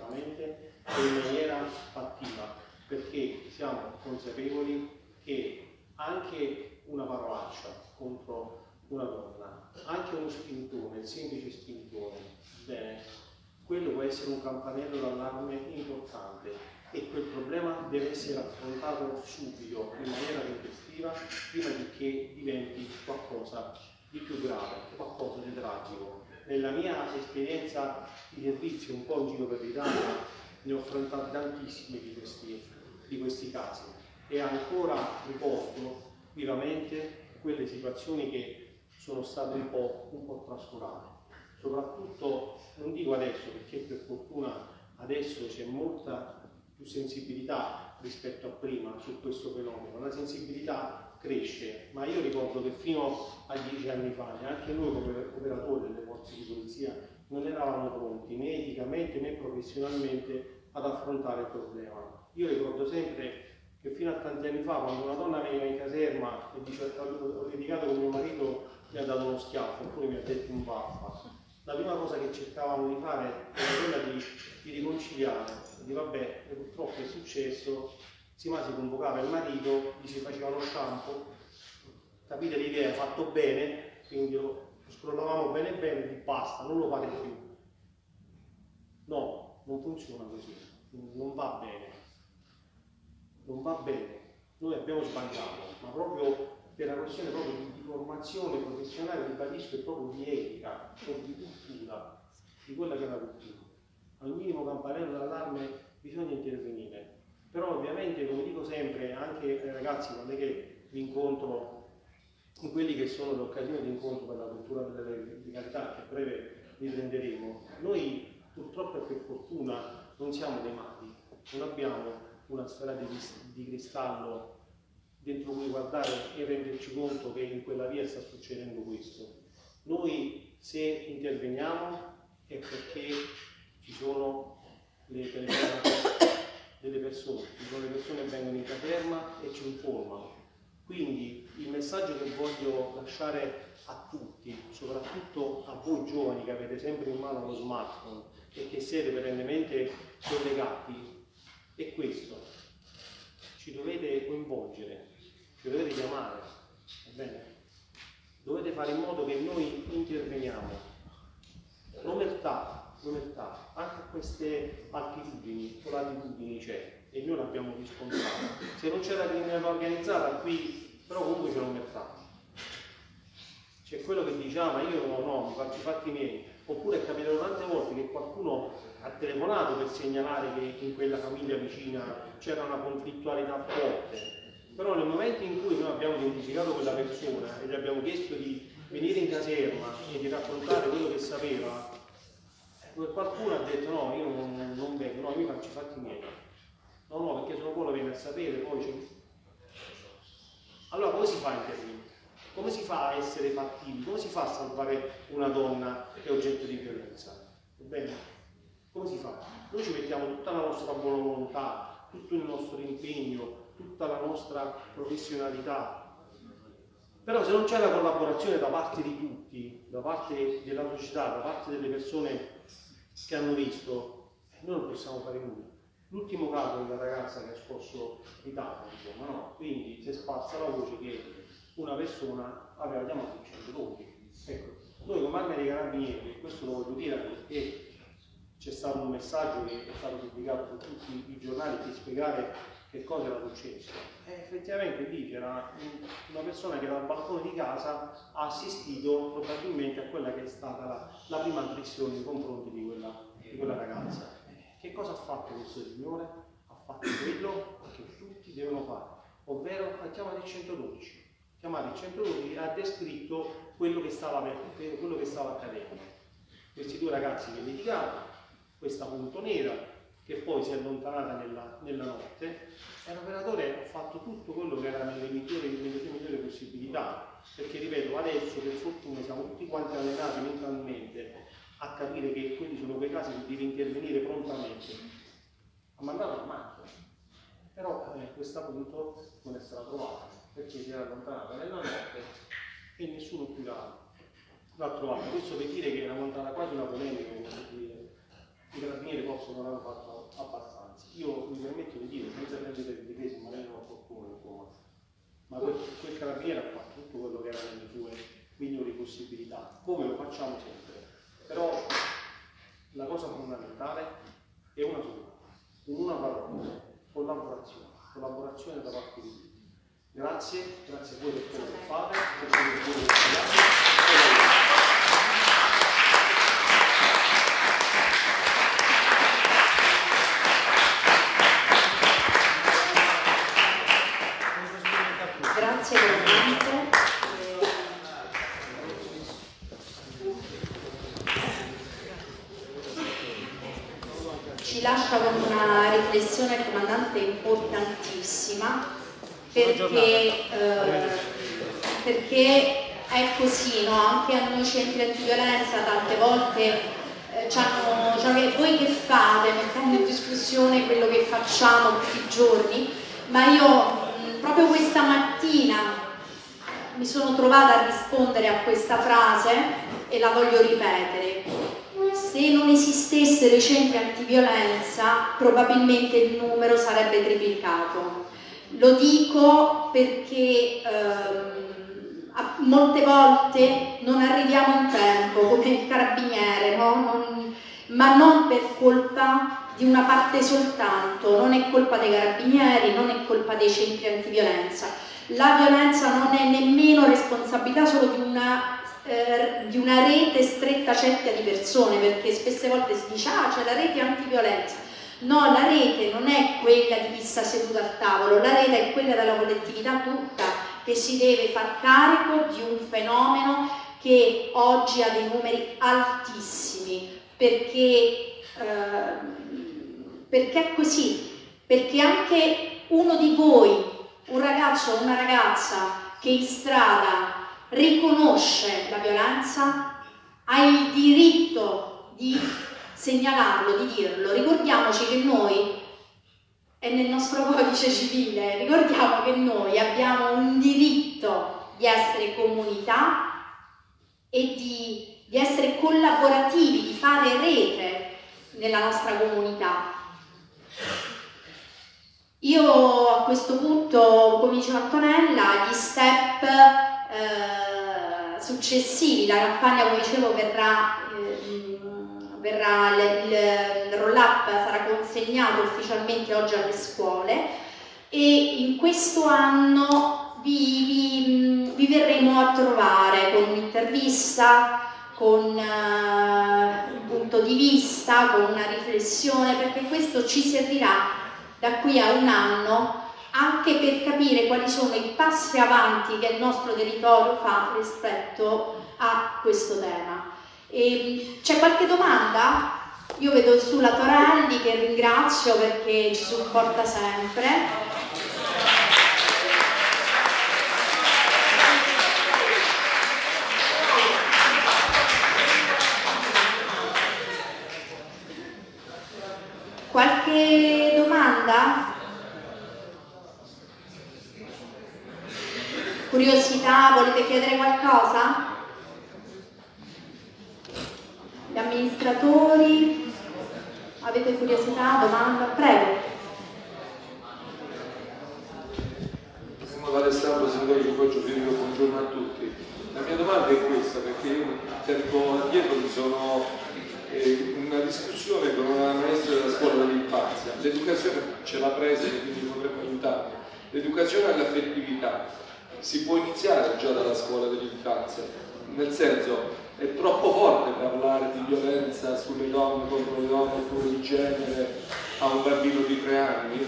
e in maniera fattiva, perché siamo consapevoli che anche una parolaccia contro una donna, anche uno spintone, il semplice spintone, bene, quello può essere un campanello d'allarme importante e quel problema deve essere affrontato subito, in maniera tempestiva, prima che diventi qualcosa di più grave, qualcosa di tragico. Nella mia esperienza di servizio un po' in giro per l'Italia ne ho affrontati tantissimi di questi casi e ancora ricordo vivamente quelle situazioni che sono state un po' trascurate. Soprattutto, non dico adesso, perché per fortuna adesso c'è molta più sensibilità rispetto a prima su questo fenomeno. La sensibilità cresce, ma io ricordo che fino a 10 anni fa, neanche noi come operatori delle forze di polizia non eravamo pronti né eticamente né professionalmente ad affrontare il problema. Io ricordo sempre che fino a tanti anni fa, quando una donna veniva in caserma e dice ho litigato con mio marito, mi ha dato uno schiaffo oppure mi ha detto un vaffa, la prima cosa che cercavamo di fare era quella di riconciliare, di vabbè, purtroppo è successo, si convocava il marito, gli si faceva lo shampoo, capite l'idea, fatto bene, quindi lo scrollavamo bene bene e basta, non lo fate più. No, non funziona così, non va bene, non va bene. Noi abbiamo sbagliato, ma proprio per la questione proprio di formazione professionale, ribadisco, e proprio di etica, proprio di cultura, di quella che è la cultura. Al minimo campanello d'allarme bisogna intervenire. Però ovviamente, come dico sempre, anche ai ragazzi, quando è che vi incontro in quelli che sono le occasioni di incontro per la cultura della legalità, che a breve riprenderemo, noi purtroppo e per fortuna non siamo dei matti, non abbiamo una sfera di cristallo dentro cui guardare e renderci conto che in quella via sta succedendo questo. Noi, se interveniamo, è perché ci sono delle persone che vengono in caserma e ci informano. Quindi il messaggio che voglio lasciare a tutti, soprattutto a voi giovani che avete sempre in mano lo smartphone e che siete perennemente collegati, è questo: ci dovete coinvolgere, ci dovete chiamare, va bene? Dovete fare in modo che noi interveniamo. L'omertà, anche queste attitudini o latitudini c'è e noi l'abbiamo riscontrata. Se non c'è la criminalità organizzata qui, però comunque c'è l'omertà. C'è quello che diciamo, ma io no, mi faccio i fatti miei. Oppure è capitato tante volte che qualcuno ha telefonato per segnalare che in quella famiglia vicina c'era una conflittualità forte. Però nel momento in cui noi abbiamo identificato quella persona e gli abbiamo chiesto di venire in caserma e di raccontare quello che sapeva, qualcuno ha detto no, io non vengo, no, io mi faccio i fatti miei. No, perché solo quello viene a sapere, poi c'è. Allora come si fa a intervenire? Come si fa a essere fattivi? Come si fa a salvare una donna che è oggetto di violenza? Va bene? Come si fa? Noi ci mettiamo tutta la nostra buona volontà, tutto il nostro impegno, tutta la nostra professionalità. Però se non c'è la collaborazione da parte di tutti, da parte della società, da parte delle persone che hanno visto, noi non possiamo fare nulla. L'ultimo caso di una ragazza che ha scosso l'Italia, insomma, no? Quindi si è sparsa la voce che una persona aveva chiamato il 112. Ecco, noi come Arma dei Carabinieri, questo lo voglio dire perché c'è stato un messaggio che è stato pubblicato su tutti i giornali per spiegare che cosa era successo. Effettivamente lì c'era una persona che dal balcone di casa ha assistito probabilmente a quella che è stata la prima aggressione nei confronti di quella ragazza. Che cosa ha fatto questo signore? Ha fatto quello che tutti devono fare, ovvero ha chiamato il 112. Chiamato il 112 ha descritto quello che stava accadendo. Questi due ragazzi che litigavano, questa punto nera che poi si è allontanata nella notte, e l'operatore ha fatto tutto quello che era nelle migliori possibilità, perché ripeto, adesso per fortuna siamo tutti quanti allenati mentalmente a capire che quelli sono quei casi che deve intervenire prontamente. Ha mandato la macchina, però questa punto non è stata trovata perché si era allontanata nella notte e nessuno più l'ha trovata. Questo per dire che era montata quasi una polemica, i carabinieri forse non hanno fatto abbastanza. Io mi permetto di dire, senza prendere le difese, magari non opportuno, ma quel carabiniere ha fatto tutto quello che era nelle sue migliori possibilità, come lo facciamo sempre. Però la cosa fondamentale è una sola, in una parola: collaborazione da parte di tutti. Grazie a voi per quello che fate, per quello che voi studiate. Grazie veramente. Ci lascia con una riflessione, il comandante, importantissima, perché è così, no? Anche a noi centri antiviolenza tante volte cioè voi che fate, mettendo in discussione quello che facciamo tutti i giorni, ma io proprio questa mattina mi sono trovata a rispondere a questa frase e la voglio ripetere. Se non esistessero i centri antiviolenza, probabilmente il numero sarebbe triplicato. Lo dico perché molte volte non arriviamo in tempo, come il carabiniere, no? Ma non per colpa di una parte soltanto, non è colpa dei carabinieri, non è colpa dei centri antiviolenza. La violenza non è nemmeno responsabilità solo di una rete stretta cerchia di persone, perché spesse volte si dice c'è la rete antiviolenza. No, la rete non è quella di chi sta seduto al tavolo, la rete è quella della collettività tutta che si deve far carico di un fenomeno che oggi ha dei numeri altissimi, perché è così, perché anche uno di voi, un ragazzo o una ragazza che in strada riconosce la violenza, ha il diritto di segnalarlo, di dirlo. Ricordiamoci che noi, è nel nostro codice civile, ricordiamo che noi abbiamo un diritto di essere comunità e di essere collaborativi, di fare rete nella nostra comunità. Io a questo punto, come diceva Antonella, gli step successivi, la campagna, come dicevo, il roll-up sarà consegnato ufficialmente oggi alle scuole e in questo anno vi verremo a trovare con un'intervista, con un punto di vista, con una riflessione, perché questo ci servirà da qui a un anno anche per capire quali sono i passi avanti che il nostro territorio fa rispetto a questo tema. C'è qualche domanda? Io vedo sulla Torelli, che ringrazio perché ci supporta sempre. Qualche domanda? Curiosità? Volete chiedere qualcosa? Gli amministratori? Avete curiosità? Domanda? Prego. Siamo dall'Alessandro, senatore Giuffoccio Federico, buongiorno a tutti. La mia domanda è questa, perché io tempo addietro mi sono una discussione con una maestra della scuola dell'infanzia. L'educazione ce l'ha presa e quindi potremmo aiutarla. L'educazione all'affettività si può iniziare già dalla scuola dell'infanzia, nel senso è troppo forte parlare di violenza sulle donne, contro le donne, oppure di genere a un bambino di 3 anni.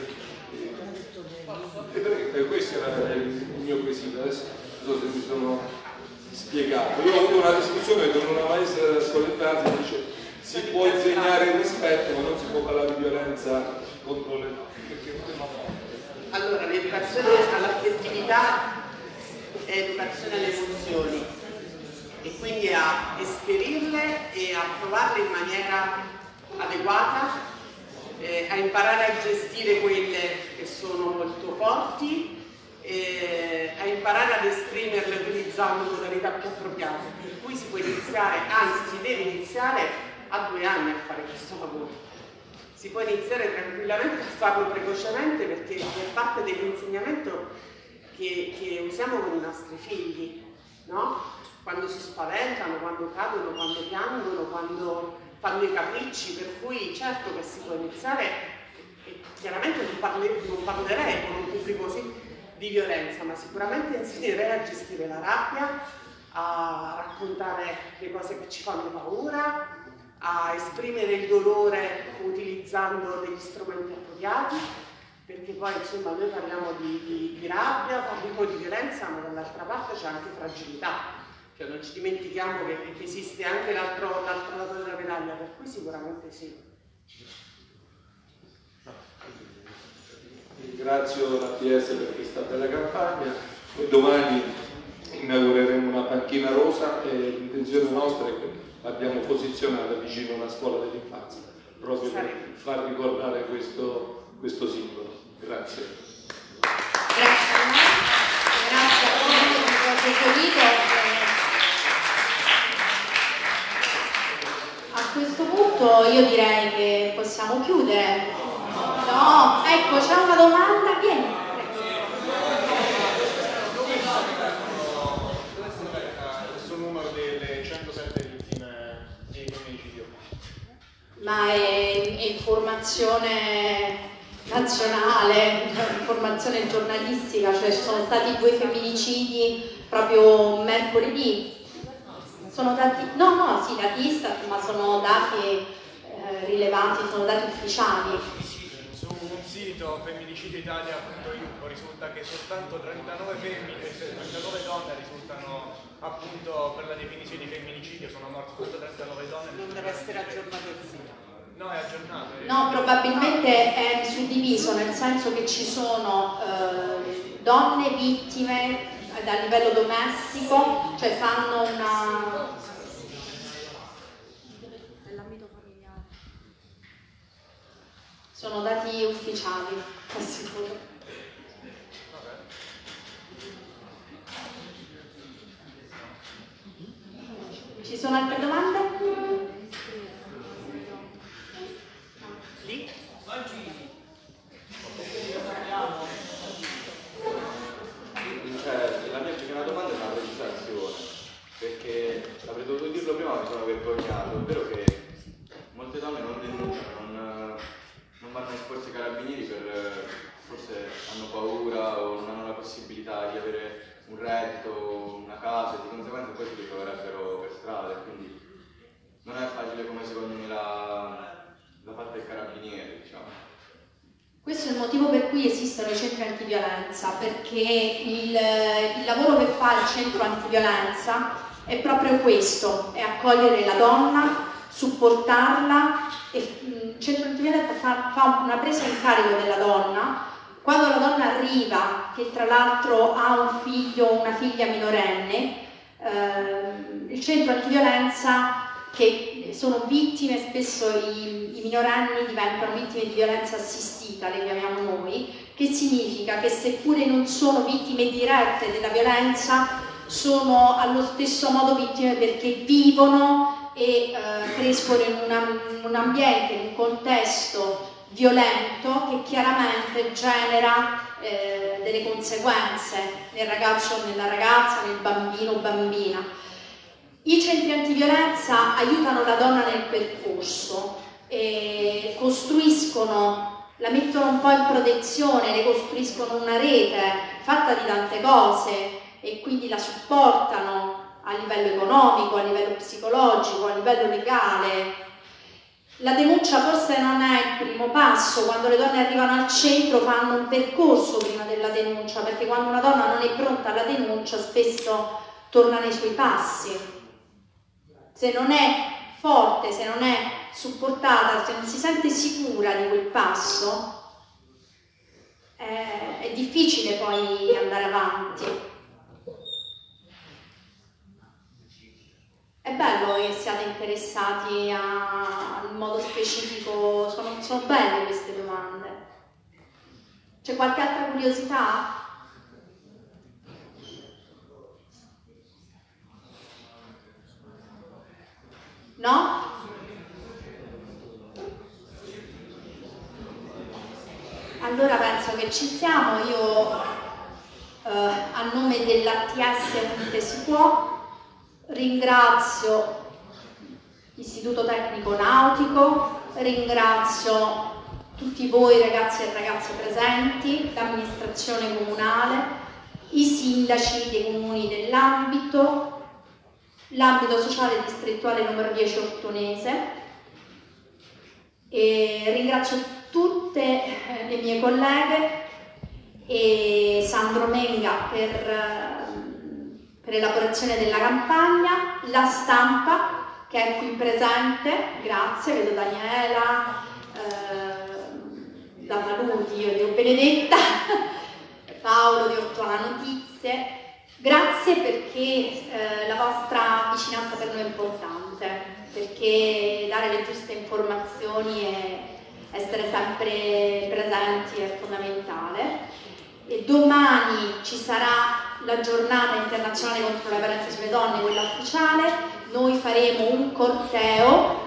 E questo era il mio quesito, adesso non so se mi sono spiegato. Io ho avuto una discussione con una maestra della scuola dell'infanzia che dice si può insegnare il rispetto ma non si può parlare di violenza contro le donne, perché è un tema forte. Allora, l'educazione all'affettività è educazione alle emozioni e quindi a esperirle e a provarle in maniera adeguata, a imparare a gestire quelle che sono molto forti, a imparare ad esprimerle utilizzando modalità più appropriate, per cui si può iniziare, anzi si deve iniziare a 2 anni a fare questo lavoro. Si può iniziare tranquillamente a farlo precocemente perché è parte dell'insegnamento che usiamo con i nostri figli, no? Quando si spaventano, quando cadono, quando piangono, quando fanno i capricci, per cui certo che si può iniziare, e chiaramente non parlerei con un pubblico così di violenza, ma sicuramente insegnerei a gestire la rabbia, a raccontare le cose che ci fanno paura, a esprimere il dolore utilizzando degli strumenti appropriati, perché poi insomma noi parliamo di rabbia, parliamo di violenza, ma dall'altra parte c'è anche fragilità, cioè non ci dimentichiamo che esiste anche l'altro lato della medaglia, per cui sicuramente sì. Ringrazio la PS per questa bella campagna. Noi domani inaugureremo una panchina rosa e l'intenzione nostra è che l'abbiamo posizionata vicino a una scuola dell'infanzia, proprio per far ricordare questo simbolo. Grazie. Grazie a voi per il vostro invito. A questo punto io direi che possiamo chiudere. No, ecco, c'è una domanda, vieni. Questo numero delle 107 vittime di femminicidio. Ma è informazione nazionale, informazione giornalistica, cioè ci sono stati 2 femminicidi proprio mercoledì. Sono dati, no, sì, dati Istat, ma sono dati rilevati, sono dati ufficiali. Su un sito femminicidiitalia.info risulta che soltanto 39 donne risultano appunto per la definizione di femminicidio, sono morte soltanto 39 donne. Non deve essere aggiornato il sito. No, è aggiornato. No, probabilmente è suddiviso, nel senso che ci sono donne vittime a livello domestico, cioè fanno una... nell'ambito familiare. Sono dati ufficiali, assicuro. Ci sono altre domande? Lì? La mia prima domanda è una precisazione, perché avrei dovuto dirlo prima ma mi sono vergognato, ovvero che molte donne non denunciano, non vanno a esporsi ai carabinieri per forse hanno paura o non hanno la possibilità di avere un reddito, una casa e di conseguenza poi si ritroverebbero per strada, quindi non è facile come secondo me la parte del carabiniere, diciamo. Questo è il motivo per cui esistono i centri antiviolenza, perché il lavoro che fa il centro antiviolenza è proprio questo, è accogliere la donna, supportarla, e il centro antiviolenza fa una presa in carico della donna. Quando la donna arriva, che tra l'altro ha un figlio o una figlia minorenne, il centro antiviolenza, che sono vittime, spesso i minorenni diventano vittime di violenza assistita, le chiamiamo noi, che significa che seppure non sono vittime dirette della violenza, sono allo stesso modo vittime perché vivono e crescono in un ambiente, in un contesto violento che chiaramente genera delle conseguenze nel ragazzo, nella ragazza, nel bambino o bambina. I centri antiviolenza aiutano la donna nel percorso, costruiscono, la mettono un po' in protezione, le costruiscono una rete fatta di tante cose e quindi la supportano a livello economico, a livello psicologico, a livello legale. La denuncia forse non è il primo passo, quando le donne arrivano al centro fanno un percorso prima della denuncia, perché quando una donna non è pronta alla denuncia spesso torna nei suoi passi. Se non è forte, se non è supportata, se non si sente sicura di quel passo, è difficile poi andare avanti. È bello che siate interessati al modo specifico, sono belle queste domande. C'è qualche altra curiosità? No? Allora penso che ci siamo. Io a nome dell'ATS Unite Si Può ringrazio l'Istituto Tecnico Nautico, ringrazio tutti voi ragazzi e ragazze presenti, l'amministrazione comunale, i sindaci dei comuni dell'ambito, l'ambito sociale distrettuale numero 10 Ortonese, e ringrazio tutte le mie colleghe e Sandro Menga per l'elaborazione della campagna, la stampa che è qui presente, grazie, vedo Daniela, Damaluti, io dico Benedetta, Paolo di Ortuana Notizie, Grazie perché la vostra vicinanza per noi è importante, perché dare le giuste informazioni e essere sempre presenti è fondamentale. E domani ci sarà la giornata internazionale contro la violenza sulle donne, quella ufficiale. Noi faremo un corteo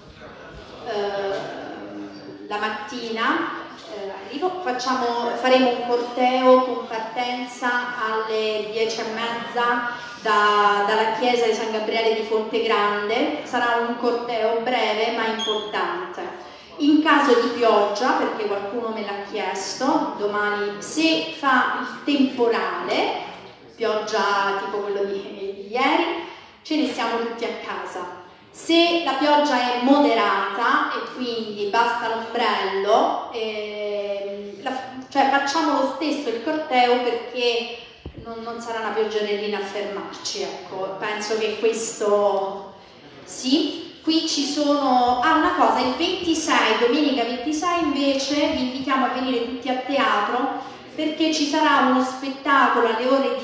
la mattina, faremo un corteo con partenza alle 10:30 dalla chiesa di San Gabriele di Fontegrande. Sarà un corteo breve ma importante. In caso di pioggia, perché qualcuno me l'ha chiesto, domani se fa il temporale, pioggia tipo quello di ieri, ce ne stiamo tutti a casa. Se la pioggia è moderata e quindi basta l'ombrello, cioè facciamo lo stesso il corteo, perché non sarà una pioggerellina a fermarci, ecco. Penso che questo sì. Qui ci sono, una cosa, il 26, domenica 26 invece vi invitiamo a venire tutti a teatro, perché ci sarà uno spettacolo alle ore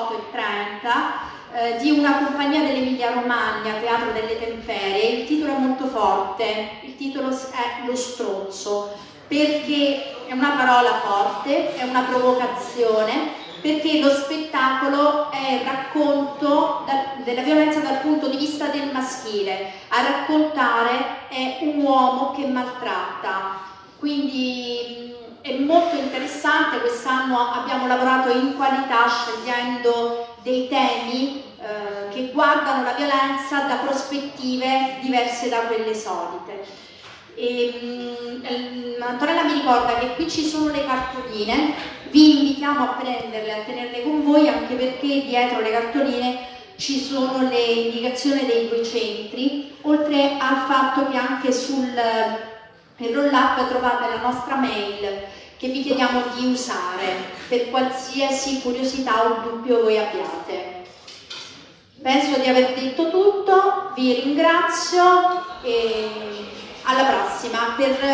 18:30 di una compagnia dell'Emilia Romagna, Teatro delle Temperie. Il titolo è molto forte, il titolo è Lo Stronzo, perché è una parola forte, è una provocazione, perché lo spettacolo è il racconto della violenza dal punto di vista del maschile. A raccontare è un uomo che maltratta, quindi è molto interessante. Quest'anno abbiamo lavorato in qualità, scegliendo dei temi che guardano la violenza da prospettive diverse da quelle solite. Antonella mi ricorda che qui ci sono le cartoline, vi invitiamo a prenderle, a tenerle con voi, anche perché dietro le cartoline ci sono le indicazioni dei 2 centri, oltre al fatto che anche sul roll-up trovate la nostra mail, che vi chiediamo di usare per qualsiasi curiosità o dubbio voi abbiate. Penso di aver detto tutto, vi ringrazio e alla prossima.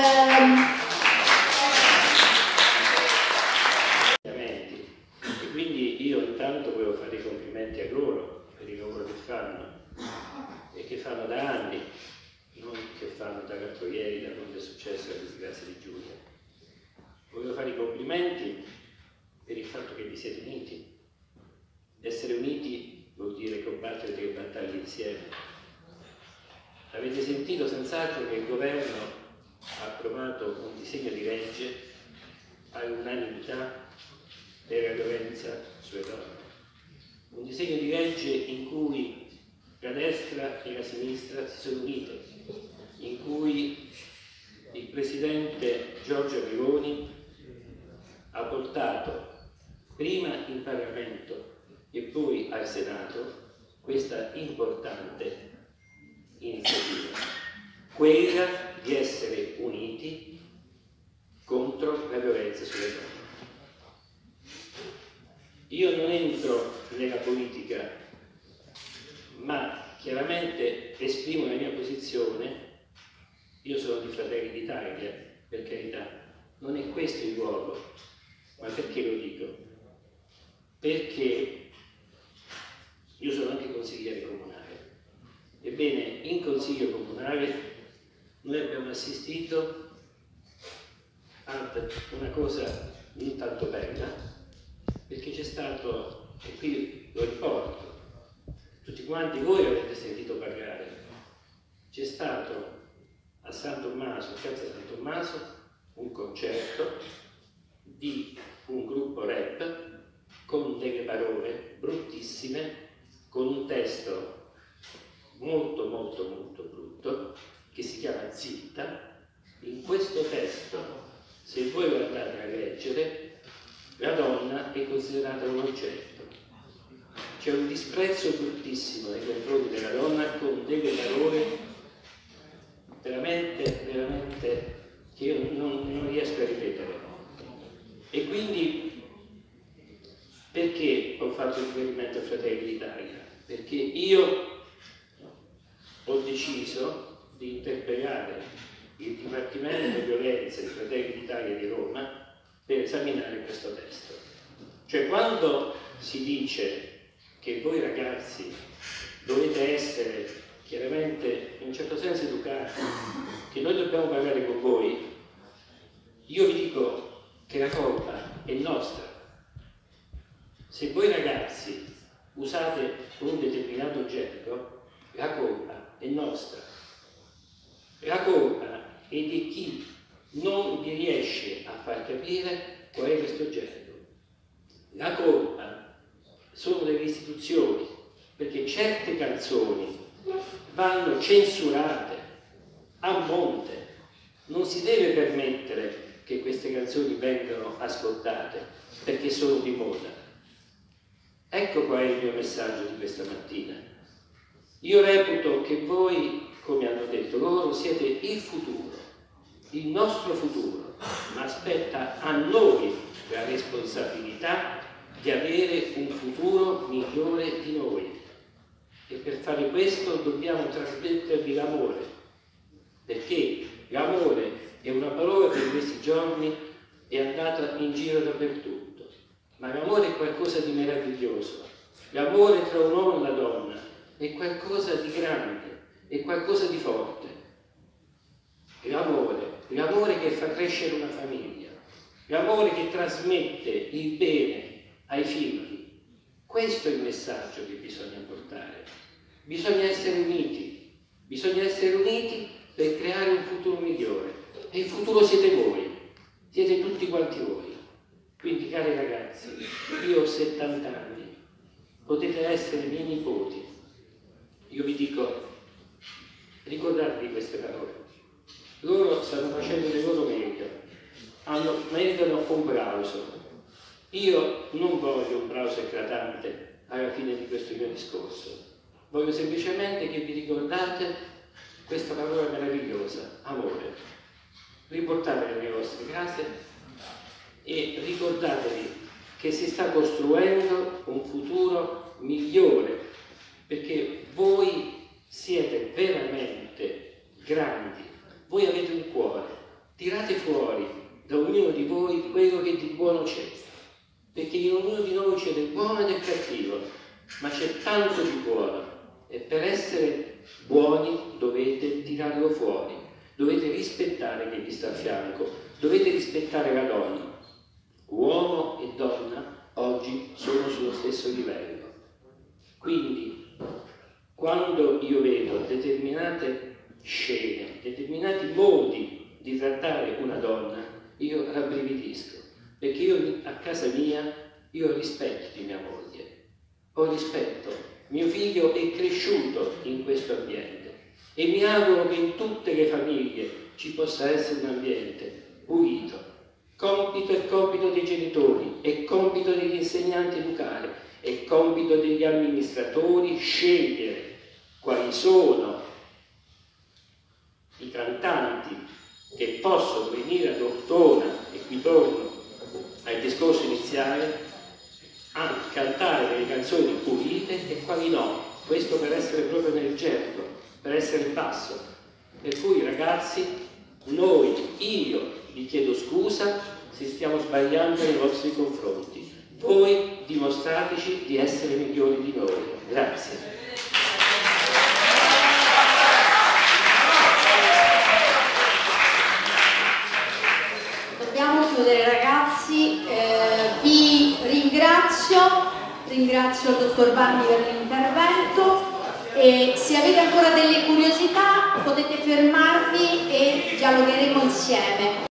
E quindi io intanto volevo fare i complimenti a loro per il lavoro che fanno, e che fanno da anni, non che fanno da l'altro ieri, da quando è successo la disgrazia di Giulia. Volevo fare i complimenti per il fatto che vi siete uniti. Essere uniti vuol dire combattere le battaglie insieme. Avete sentito senz'altro che il governo ha approvato un disegno di legge all'unanimità per la violenza sulle donne. Un disegno di legge in cui la destra e la sinistra si sono unite, in cui il presidente Giorgia Meloni ha portato prima in Parlamento e poi al Senato questa importante iniziativa, quella di essere uniti contro la violenza sulle donne. Io non entro nella politica, ma chiaramente esprimo la mia posizione. Io sono di Fratelli d'Italia, per carità, non è questo il luogo, ma perché lo dico? Perché io sono anche consigliere comunale. Ebbene, in consiglio comunale noi abbiamo assistito a una cosa non tanto bella, perché c'è stato, e qui lo riporto, tutti quanti voi avete sentito parlare, c'è stato a San Tommaso, a Piazza San Tommaso, un concerto di un gruppo rap con delle parole bruttissime, con un testo molto brutto che si chiama Zitta. In questo testo, se voi lo andate a leggere, la donna è considerata un oggetto. C'è un disprezzo bruttissimo nei confronti della donna, con delle parole veramente che io non riesco a ripetere. E quindi perché ho fatto riferimento a Fratelli d'Italia? Perché io ho deciso di interpellare il Dipartimento di Violenza di Fratelli d'Italia di Roma per esaminare questo testo. Cioè, quando si dice che voi ragazzi dovete essere chiaramente in un certo senso educati, che noi dobbiamo parlare con voi, io vi dico che la colpa è nostra. Se voi ragazzi usate un determinato gergo, la colpa è nostra. La colpa è di chi non vi riesce a far capire qual è questo gergo. La colpa sono delle istituzioni, perché certe canzoni vanno censurate a monte. Non si deve permettere che queste canzoni vengano ascoltate perché sono di moda. Ecco qual è il mio messaggio di questa mattina. Io reputo che voi, come hanno detto loro, siete il futuro, il nostro futuro, ma spetta a noi la responsabilità di avere un futuro migliore di noi. E per fare questo dobbiamo trasmettervi l'amore, perché l'amore è una parola che in questi giorni è andata in giro dappertutto. Ma l'amore è qualcosa di meraviglioso. L'amore tra un uomo e una donna è qualcosa di grande, è qualcosa di forte. L'amore che fa crescere una famiglia, l'amore che trasmette il bene ai figli. Questo è il messaggio che bisogna portare. Bisogna essere uniti per creare un futuro migliore. E il futuro siete voi, siete tutti quanti voi. Quindi, cari ragazzi, io ho 70 anni, potete essere miei nipoti. Io vi dico, ricordatevi queste parole. Loro stanno facendo le loro meglio, meritano un plauso. Io non voglio un plauso eclatante alla fine di questo mio discorso. Voglio semplicemente che vi ricordate questa parola meravigliosa, amore. Riportatela nelle vostre case e ricordatevi che si sta costruendo un futuro migliore, perché voi siete veramente grandi, voi avete un cuore, tirate fuori da ognuno di voi quello che di buono c'è, perché in ognuno di noi c'è del buono e del cattivo, ma c'è tanto di buono e per essere buoni dovete tirarlo fuori, dovete rispettare chi vi sta a fianco, dovete rispettare la donna. Uomo e donna oggi sono sullo stesso livello. Quindi, quando io vedo determinate scene, determinati modi di trattare una donna, io rabbrividisco, perché io a casa mia, io ho rispetto di mia moglie, ho rispetto. Mio figlio è cresciuto in questo ambiente e mi auguro che in tutte le famiglie ci possa essere un ambiente pulito. Compito e compito dei genitori, è compito degli insegnanti educare, è compito degli amministratori scegliere quali sono i cantanti che possono venire ad Ortona, e qui torno al discorso iniziale, a cantare delle canzoni pulite e quali no. Questo per essere proprio nel gergo, per essere basso. Per cui ragazzi, io vi chiedo scusa se stiamo sbagliando nei vostri confronti. Voi dimostrateci di essere migliori di noi. Grazie. Dobbiamo chiudere ragazzi, vi ringrazio il dottor Vanni per l'intervento e se avete ancora delle curiosità potete fermarvi e dialogheremo insieme.